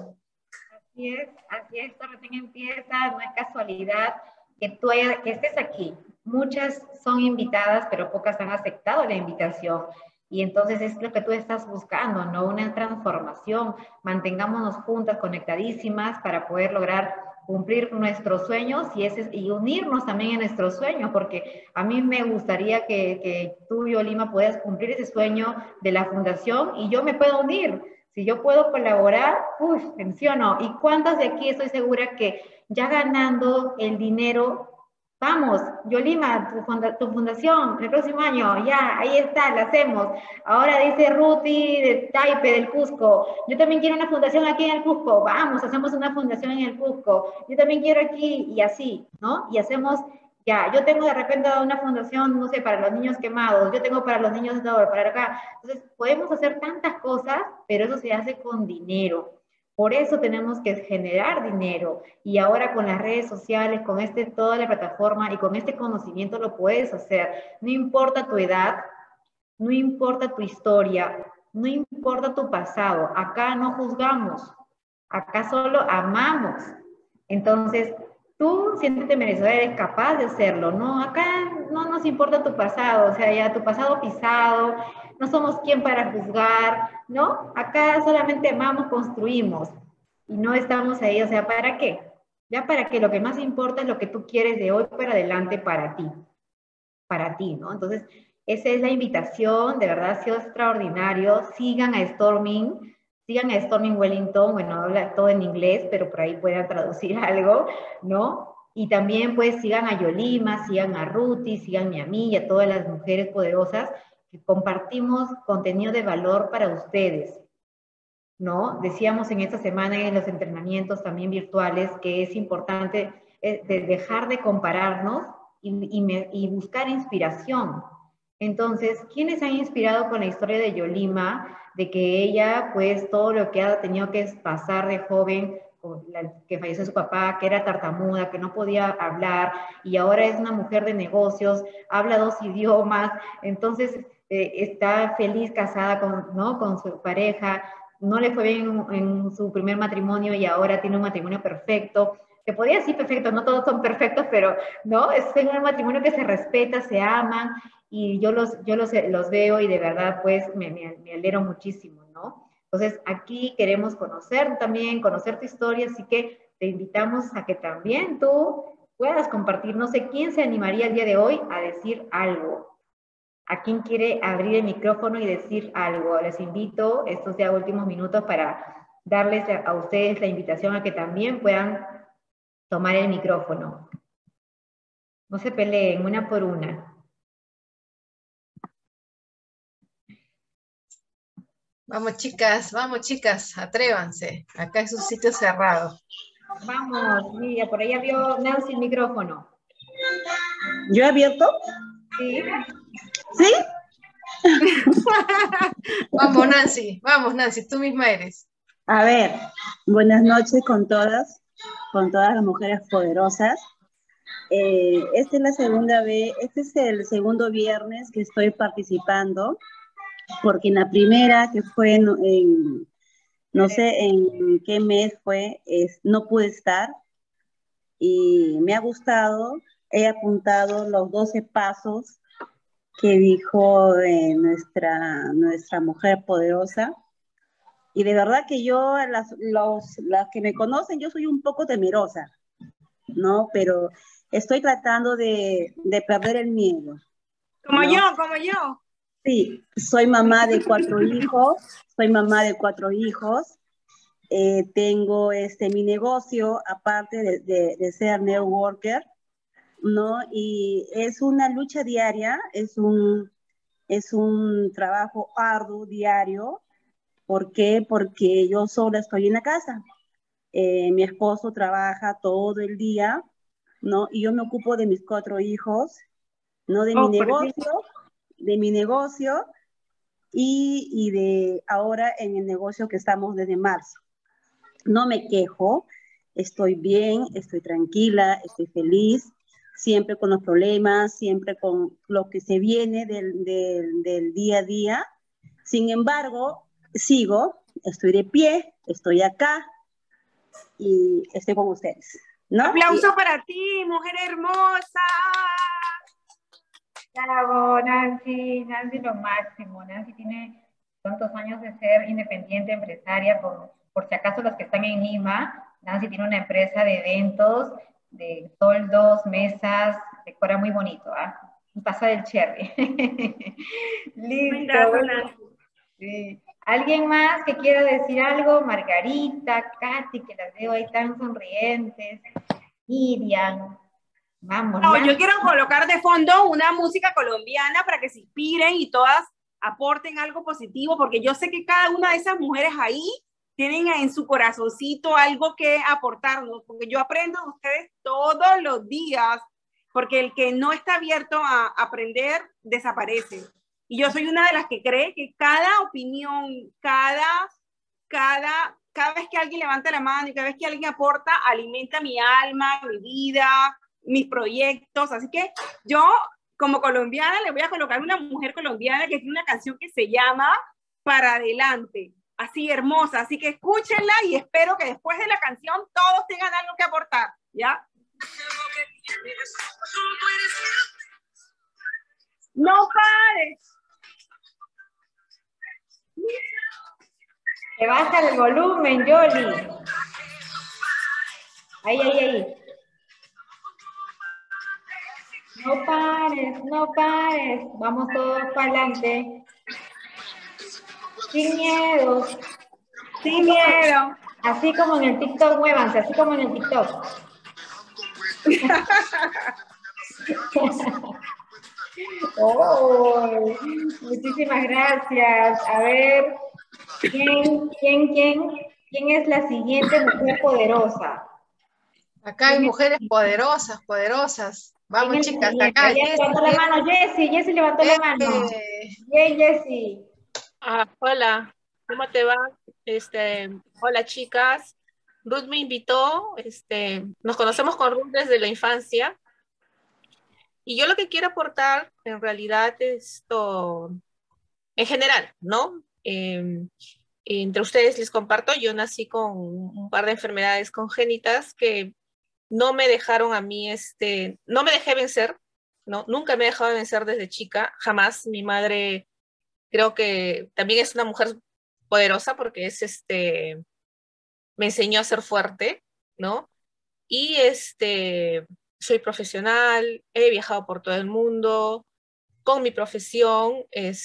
Así es, esto recién empieza, no es casualidad que que estés aquí. Muchas son invitadas, pero pocas han aceptado la invitación. Y entonces es lo que tú estás buscando, ¿no? Una transformación. Mantengámonos juntas, conectadísimas para poder lograr cumplir nuestros sueños y unirnos también en nuestros sueños, porque a mí me gustaría que tú, Yolima, puedas cumplir ese sueño de la fundación y yo me puedo unir. Si yo puedo colaborar, menciono. ¿Y cuántos de aquí estoy segura que ya ganando el dinero, vamos, Yolima, tu fundación, el próximo año, ya, ahí está, la hacemos. Ahora dice Ruti de Taipe, del Cusco, yo también quiero una fundación aquí en el Cusco, vamos, hacemos una fundación en el Cusco, yo también quiero aquí, y así, ¿no? Y hacemos, ya, yo tengo de repente una fundación, no sé, para los niños quemados, yo tengo para los niños de Dor, para acá. Entonces, podemos hacer tantas cosas, pero eso se hace con dinero. Por eso tenemos que generar dinero. Y ahora con las redes sociales, con toda la plataforma y con este conocimiento lo puedes hacer. No importa tu edad, no importa tu historia, no importa tu pasado. Acá no juzgamos, acá solo amamos. Entonces, tú siéntete merecedora, eres capaz de hacerlo, ¿no? Acá no nos importa tu pasado, o sea, ya tu pasado pisado, no somos quien para juzgar, ¿no? Acá solamente amamos, construimos y no estamos ahí, o sea, ¿para qué? Ya para que lo que más importa es lo que tú quieres de hoy para adelante para ti, ¿no? Entonces, esa es la invitación, de verdad ha sido extraordinario, sigan a Storming Wellington, bueno, habla todo en inglés, pero por ahí puedan traducir algo, ¿no? Y también pues sigan a Yolima, sigan a Ruti, sigan a mí y a todas las mujeres poderosas que compartimos contenido de valor para ustedes, ¿no? Decíamos en esta semana en los entrenamientos también virtuales que es importante dejar de compararnos y buscar inspiración. Entonces, ¿quiénes han inspirado con la historia de Yolima? De que ella, pues, todo lo que ha tenido que pasar de joven, que falleció su papá, que era tartamuda, que no podía hablar, y ahora es una mujer de negocios, habla 2 idiomas, entonces está feliz casada con su pareja, no le fue bien en su primer matrimonio y ahora tiene un matrimonio perfecto, que podría decir perfecto, no todos son perfectos, pero no, es un matrimonio que se respeta, se aman, y yo los veo y de verdad pues me alegro muchísimo, ¿no? Entonces aquí queremos conocer tu historia, así que te invitamos a que también tú puedas compartir, no sé quién se animaría el día de hoy a decir algo, a quién quiere abrir el micrófono y decir algo. Les invito estos ya últimos minutos para darles a ustedes la invitación a que también puedan tomar el micrófono. No se peleen, una por una. Vamos chicas, atrévanse. Acá es un sitio cerrado. Vamos, mira, por ahí abrió Nancy el micrófono. ¿Yo he abierto? Sí. ¿Sí? Vamos Nancy, tú misma eres. A ver, buenas noches con todas las mujeres poderosas. Esta es la segunda vez, este es el segundo viernes que estoy participando, porque en la primera, que fue no sé en qué mes fue, no pude estar, y me ha gustado, he apuntado los 12 pasos que dijo nuestra mujer poderosa, Y de verdad que yo, las que me conocen, yo soy un poco temerosa, ¿no? Pero estoy tratando de perder el miedo, Como yo, ¿no? como yo. Sí, soy mamá de 4 hijos, soy mamá de 4 hijos. Tengo mi negocio, aparte de ser networker, ¿no? Y es una lucha diaria, es un trabajo arduo diario. ¿Por qué? Porque yo sola estoy en la casa. Mi esposo trabaja todo el día, ¿no? Y yo me ocupo de mis 4 hijos, ¿no? Oh, por fin. De mi negocio y de ahora en el negocio que estamos desde marzo. No me quejo, estoy bien, estoy tranquila, estoy feliz, siempre con los problemas, siempre con lo que se viene del día a día. Sin embargo, sigo, estoy de pie, estoy acá y estoy con ustedes, ¿no? Aplauso para ti, mujer hermosa. Bravo, Nancy, Nancy lo máximo. Nancy tiene tantos años de ser independiente empresaria, por si acaso los que están en Lima, Nancy tiene una empresa de eventos, de toldos, mesas, decora muy bonito, ¿ah? Y pasa del cherry. Listo, bueno. Sí. ¿Alguien más que quiera decir algo? Margarita, Katy, que las veo ahí tan sonrientes, Miriam. Vamos, No, yo Nancy. quiero colocar de fondo una música colombiana para que se inspiren y todas aporten algo positivo, porque yo sé que cada una de esas mujeres ahí tienen en su corazoncito algo que aportarnos, porque yo aprendo de ustedes todos los días, porque el que no está abierto a aprender desaparece. Y yo soy una de las que cree que cada opinión, cada vez que alguien levanta la mano y cada vez que alguien aporta, alimenta mi alma, mi vida, mis proyectos. Así que yo, como colombiana, le voy a colocar una mujer colombiana que tiene una canción que se llama Para Adelante. Así hermosa. Así que escúchenla y espero que después de la canción todos tengan algo que aportar. ¿Ya? No pares. Se baja el volumen, Yoli. Ahí, ahí, ahí. No pares, no pares. Vamos todos para adelante. Sin miedo. Sin miedo. Así como en el TikTok, muévanse, así como en el TikTok. Oh, muchísimas gracias. A ver, ¿quién es la siguiente mujer poderosa? Acá hay mujeres poderosas, poderosas. Vamos, ¿Quién es la chicas, siguiente? acá. Ella levantó la mano, Jessie levantó la mano. Bien, Jessie. Hola, ¿cómo te va? Hola chicas. Ruth me invitó, nos conocemos con Ruth desde la infancia y yo lo que quiero aportar en realidad esto, en general, ¿no? Entre ustedes les comparto, yo nací con un par de enfermedades congénitas que no me dejaron a mí, no me dejé vencer, ¿no? Nunca me he dejado vencer desde chica, jamás. Mi madre creo que también es una mujer poderosa porque me enseñó a ser fuerte, ¿no? Y soy profesional, he viajado por todo el mundo con mi profesión,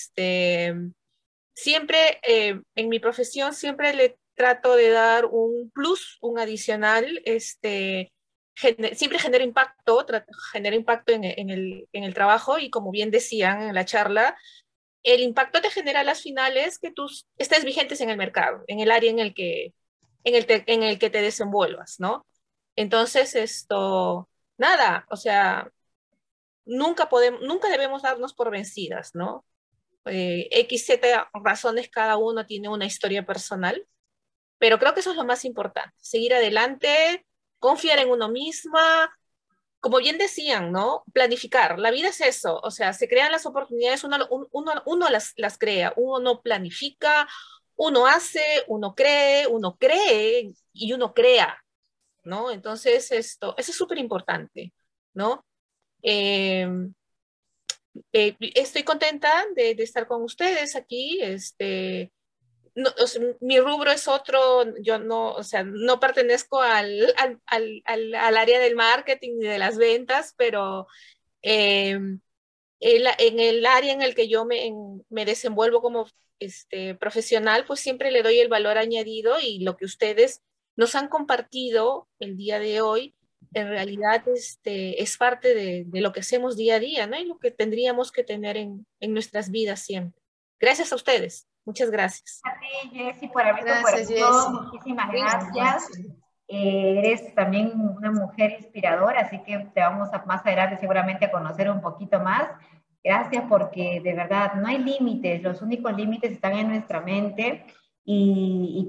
siempre en mi profesión siempre le trato de dar un plus, un adicional, siempre genera impacto en el trabajo y como bien decían en la charla, el impacto te genera a las finales que tú estés vigentes en el mercado, en el área en el que te desenvuelvas, ¿no? Entonces, nada, o sea, nunca debemos darnos por vencidas, ¿no? XZ razones, cada uno tiene una historia personal, pero creo que eso es lo más importante, seguir adelante, confiar en uno misma, como bien decían, ¿no? Planificar. La vida es eso, o sea, se crean las oportunidades, uno las crea, uno no planifica, uno hace, uno cree y uno crea, ¿no? Entonces, eso es súper importante, ¿no? Eh, estoy contenta de estar con ustedes aquí, no, o sea, mi rubro es otro, yo no, o sea, no pertenezco al área del marketing ni de las ventas, pero en el área en el que yo me desenvuelvo como profesional, pues siempre le doy el valor añadido, y lo que ustedes nos han compartido el día de hoy, en realidad es parte de lo que hacemos día a día, ¿no? Y lo que tendríamos que tener en nuestras vidas siempre. Gracias a ustedes. Muchas gracias. A ti, Jessy, por haber Gracias, compartido. Jessy. Muchísimas gracias. Eres también una mujer inspiradora, así que te vamos a más adelante seguramente a conocer un poquito más. Gracias, porque de verdad no hay límites, los únicos límites están en nuestra mente, y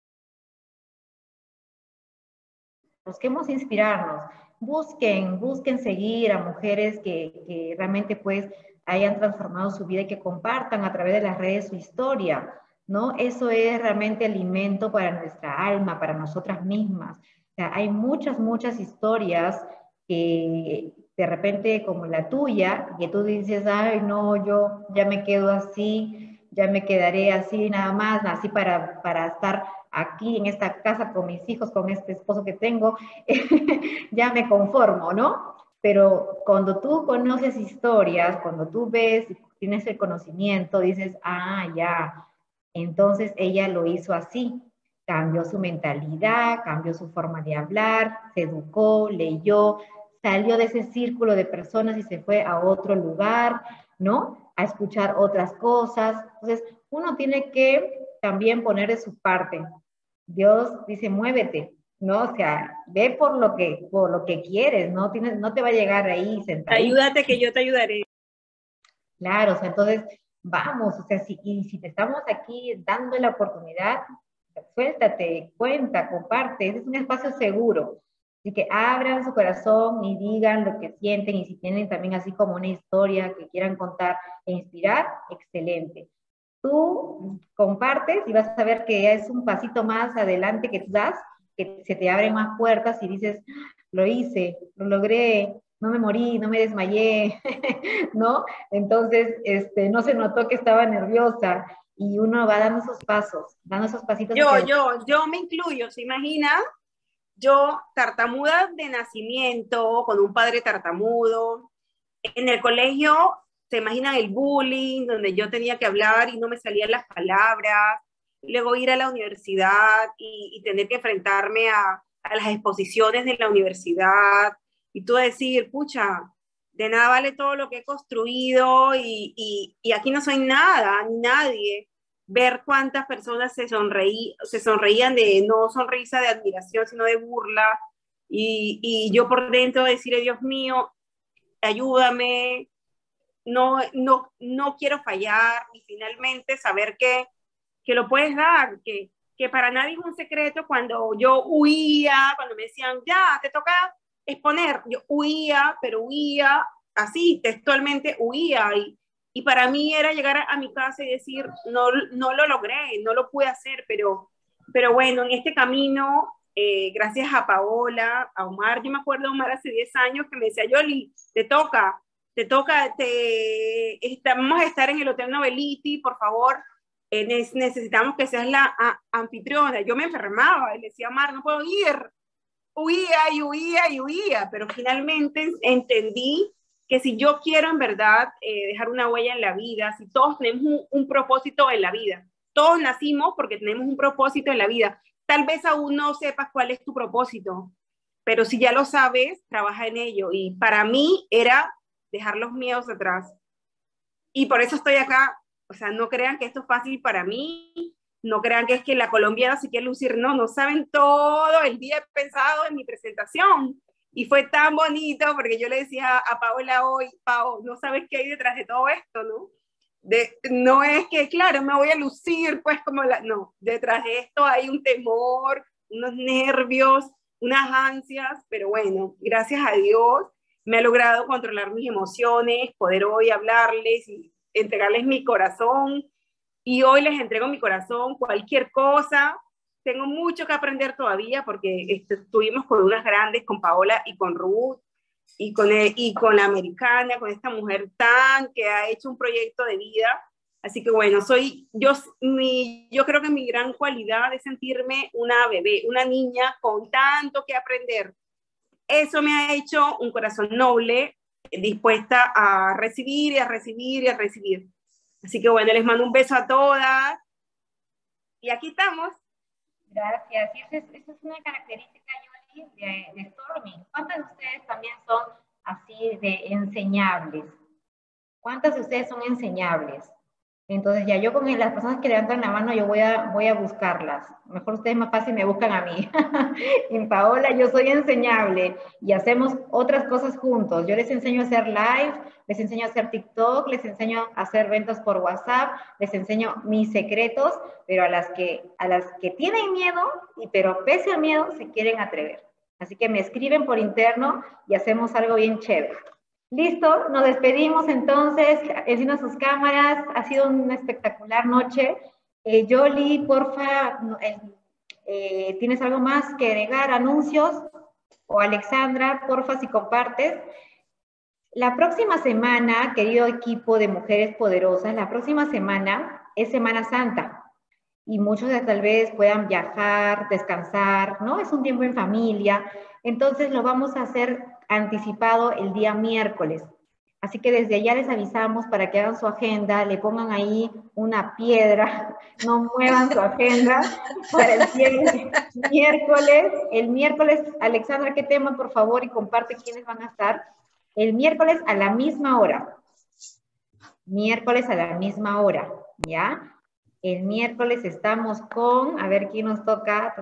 busquemos inspirarnos. Busquen seguir a mujeres que realmente pues hayan transformado su vida y que compartan a través de las redes su historia, ¿no? Eso es realmente alimento para nuestra alma, para nosotras mismas. O sea, hay muchas historias que de repente, como la tuya, que tú dices, ay, no, yo ya me quedo así, ya me quedaré así nada más, así para estar aquí en esta casa con mis hijos, con este esposo que tengo, ya me conformo, ¿no? Pero cuando tú conoces historias, cuando tú ves, tienes el conocimiento, dices, ah, ya, entonces ella lo hizo así, cambió su mentalidad, cambió su forma de hablar, se educó, leyó, salió de ese círculo de personas y se fue a otro lugar, ¿no? A escuchar otras cosas. Entonces, uno tiene que también poner de su parte. Dios dice, muévete, ¿no? O sea, ve por lo que quieres, ¿no? No te va a llegar ahí sentadito. Ayúdate que yo te ayudaré. Claro, o sea, entonces, vamos, o sea, si te estamos aquí dando la oportunidad, suéltate, cuenta, comparte, ese es un espacio seguro. Así que abran su corazón y digan lo que sienten, y si tienen también así como una historia que quieran contar e inspirar, excelente. Tú compartes y vas a ver que es un pasito más adelante que tú das, que se te abren más puertas y dices, lo hice, lo logré, no me morí, no me desmayé, ¿no? Entonces, no se notó que estaba nerviosa, y uno va dando esos pasos, dando esos pasitos. Yo me incluyo, ¿se imagina? Yo, tartamuda de nacimiento, con un padre tartamudo, en el colegio, se imaginan el bullying, donde yo tenía que hablar y no me salían las palabras, luego ir a la universidad y tener que enfrentarme a las exposiciones de la universidad, y tú decir, pucha, de nada vale todo lo que he construido, y aquí no soy nada, ni nadie. Ver cuántas personas se sonreían, de no sonrisa de admiración, sino de burla, y yo por dentro decirle, Dios mío, ayúdame, no quiero fallar, y finalmente saber que lo puedes dar, que para nadie es un secreto. Cuando yo huía, cuando me decían, ya, te toca exponer, yo huía, pero huía así, textualmente huía, y para mí era llegar a mi casa y decir, no lo logré, no lo pude hacer, pero bueno, en este camino, gracias a Paola, a Omar, yo me acuerdo de Omar hace 10 años que me decía, Yoli, te toca, vamos a estar en el Hotel Novelty, por favor, necesitamos que seas la anfitriona. Yo me enfermaba y le decía, Omar, no puedo ir, huía, pero finalmente entendí que si yo quiero en verdad dejar una huella en la vida, si todos tenemos un propósito en la vida, todos nacimos porque tenemos un propósito en la vida, tal vez aún no sepas cuál es tu propósito, pero si ya lo sabes, trabaja en ello, y para mí era dejar los miedos atrás, y por eso estoy acá. O sea, no crean que esto es fácil para mí, no crean que es que la colombiana se quiere lucir, no saben, todo el día he pensado en mi presentación, y fue tan bonito porque yo le decía a Paola hoy, Pao, no sabes qué hay detrás de todo esto, ¿no? No es que, claro, me voy a lucir, pues como no, detrás de esto hay un temor, unos nervios, unas ansias, pero bueno, gracias a Dios me ha logrado controlar mis emociones, poder hoy hablarles y entregarles mi corazón, y hoy les entrego mi corazón, cualquier cosa. Tengo mucho que aprender todavía porque estuvimos con unas grandes, con Paola y con Ruth, y con la americana, con esta mujer que ha hecho un proyecto de vida. Así que bueno, yo creo que mi gran cualidad es sentirme una bebé, una niña con tanto que aprender. Eso me ha hecho un corazón noble, dispuesta a recibir y a recibir y a recibir. Así que bueno, les mando un beso a todas. Y aquí estamos. Gracias. Y esa es una característica, Yoli, de Stormy. ¿Cuántas de ustedes también son así de enseñables? ¿Cuántas de ustedes son enseñables? Entonces ya yo con las personas que levantan la mano, yo voy a buscarlas. Mejor ustedes más fácil me buscan a mí. En Paola yo soy enseñable y hacemos otras cosas juntos. Yo les enseño a hacer live, les enseño a hacer TikTok, les enseño a hacer ventas por WhatsApp, les enseño mis secretos, pero a las que tienen miedo, pero pese al miedo, se quieren atrever. Así que me escriben por interno y hacemos algo bien chévere. Listo, nos despedimos entonces, enciendan sus cámaras, ha sido una espectacular noche. Yoli, porfa, ¿tienes algo más que agregar, anuncios? O Alexandra, porfa, si compartes. La próxima semana, querido equipo de Mujeres Poderosas, la próxima semana es Semana Santa. Y muchos tal vez puedan viajar, descansar, ¿no? Es un tiempo en familia. Entonces lo vamos a hacer anticipado el día miércoles. Así que desde allá les avisamos para que hagan su agenda, le pongan ahí una piedra, no muevan su agenda para el miércoles. El miércoles, Alexandra, ¿qué tema, por favor? Y comparte quiénes van a estar. El miércoles a la misma hora. Miércoles a la misma hora, ¿ya? El miércoles estamos con, a ver quién nos toca,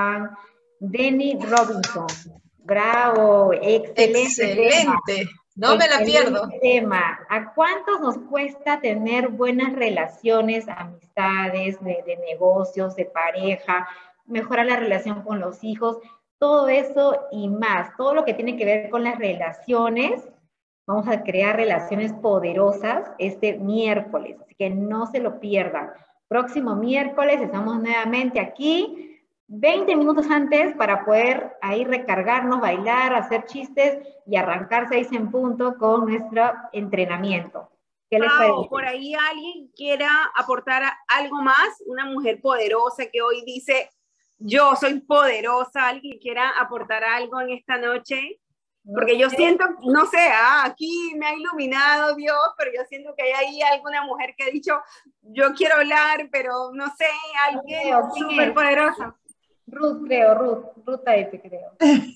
Denny Robinson. Bravo, excelente. Excelente. No me la pierdo. Tema. ¿A cuántos nos cuesta tener buenas relaciones, amistades, de negocios, de pareja, mejorar la relación con los hijos? Todo eso y más, todo lo que tiene que ver con las relaciones. Vamos a crear relaciones poderosas este miércoles, así que no se lo pierdan. Próximo miércoles estamos nuevamente aquí, 20 minutos antes para poder ahí recargarnos, bailar, hacer chistes y arrancar 6 en punto con nuestro entrenamiento. ¿Qué les parece? Por ahí alguien quiera aportar algo más, una mujer poderosa que hoy dice, yo soy poderosa, alguien quiera aportar algo en esta noche. Porque yo siento, no sé, aquí me ha iluminado Dios, pero yo siento que hay ahí alguna mujer que ha dicho, yo quiero hablar, pero no sé, alguien súper poderosa. Ruth, creo, Ruth Taipe, creo.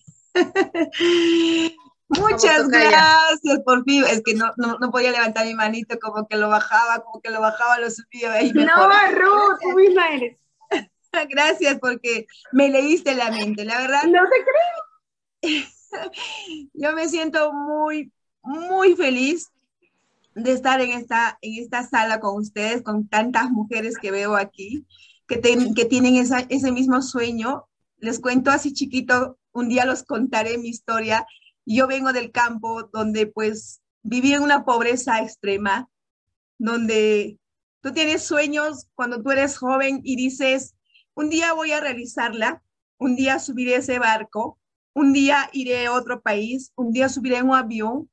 Muchas gracias, por fin. Es que no podía levantar mi manito, como que lo bajaba, lo subía. Ahí no, Ruth, tú misma eres. Gracias, porque me leíste la mente, la verdad. No te creo. Yo me siento muy, muy feliz de estar en esta sala con ustedes, con tantas mujeres que veo aquí, que tienen ese mismo sueño. Les cuento así chiquito, un día los contaré mi historia. Yo vengo del campo donde pues viví en una pobreza extrema, donde tú tienes sueños cuando tú eres joven y dices, un día voy a realizarla, un día subiré ese barco, un día iré a otro país, un día subiré en un avión.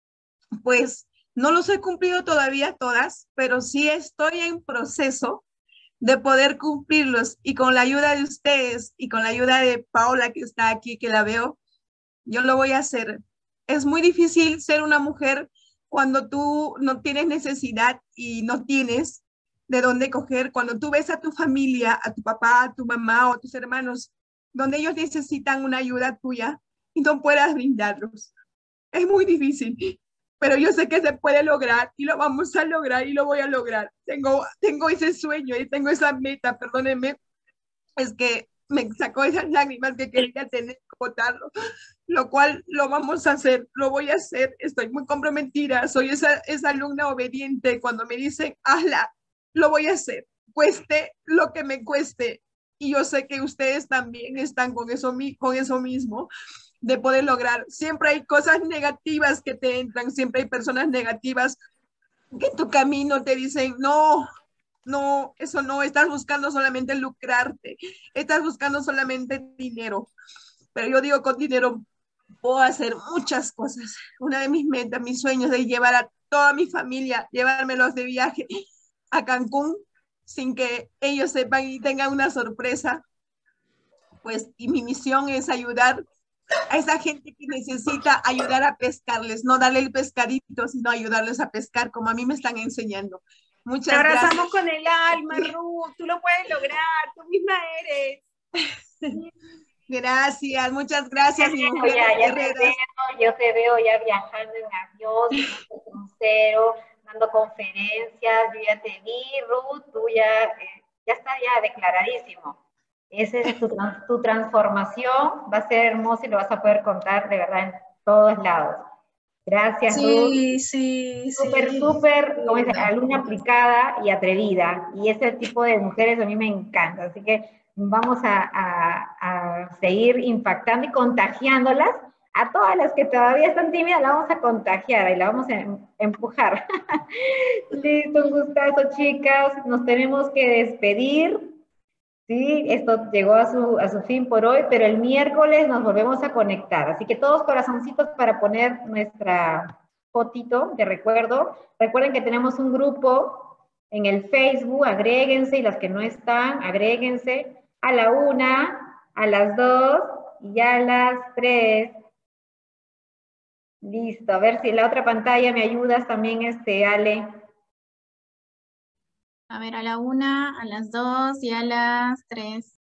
Pues no los he cumplido todavía todas, pero sí estoy en proceso de poder cumplirlos. Y con la ayuda de ustedes y con la ayuda de Paola, que está aquí, que la veo, yo lo voy a hacer. Es muy difícil ser una mujer cuando tú no tienes necesidad y no tienes de dónde coger. Cuando tú ves a tu familia, a tu papá, a tu mamá o a tus hermanos, donde ellos necesitan una ayuda tuya y no puedas brindarlos. Es muy difícil, pero yo sé que se puede lograr y lo vamos a lograr y lo voy a lograr. Tengo ese sueño y tengo esa meta, perdónenme, es que me sacó esas lágrimas que quería tener que botarlo, lo cual lo vamos a hacer, lo voy a hacer, estoy muy comprometida, soy esa alumna obediente. Cuando me dicen, hazla, lo voy a hacer, cueste lo que me cueste. Y yo sé que ustedes también están con eso mismo, de poder lograr. Siempre hay cosas negativas que te entran, siempre hay personas negativas que en tu camino te dicen, no, eso no, estás buscando solamente lucrarte, estás buscando solamente dinero. Pero yo digo, con dinero puedo hacer muchas cosas. Una de mis metas, mis sueños de llevar a toda mi familia, llevármelos de viaje a Cancún sin que ellos sepan y tengan una sorpresa. Pues, y mi misión es ayudar a esa gente que necesita ayudar a pescarles, no darle el pescadito, sino ayudarles a pescar como a mí me están enseñando. Muchas Te abrazamos gracias. con el alma, Ruth, tú lo puedes lograr, tú misma eres. Gracias, muchas gracias, mi mujer guerreras. Yo te veo ya viajando en avión, en un crucero, dando conferencias, yo ya te vi, Ruth, tú ya está ya declaradísimo. Esa es tu transformación, va a ser hermoso y lo vas a poder contar de verdad en todos lados. Gracias, Ruth. Sí. Súper, como dice, alumna aplicada y atrevida. Y ese tipo de mujeres a mí me encanta. Así que vamos a seguir impactando y contagiándolas. A todas las que todavía están tímidas, la vamos a contagiar y la vamos a empujar. Listo, un gustazo, chicas. Nos tenemos que despedir. Sí, esto llegó a su fin por hoy, pero el miércoles nos volvemos a conectar. Así que todos corazoncitos para poner nuestra fotito de recuerdo. Recuerden que tenemos un grupo en el Facebook, agréguense, y las que no están, agréguense a la 1, a las 2 y a las 3. Listo, a ver si en la otra pantalla me ayudas también, Ale. A ver, a la 1, a las 2 y a las 3.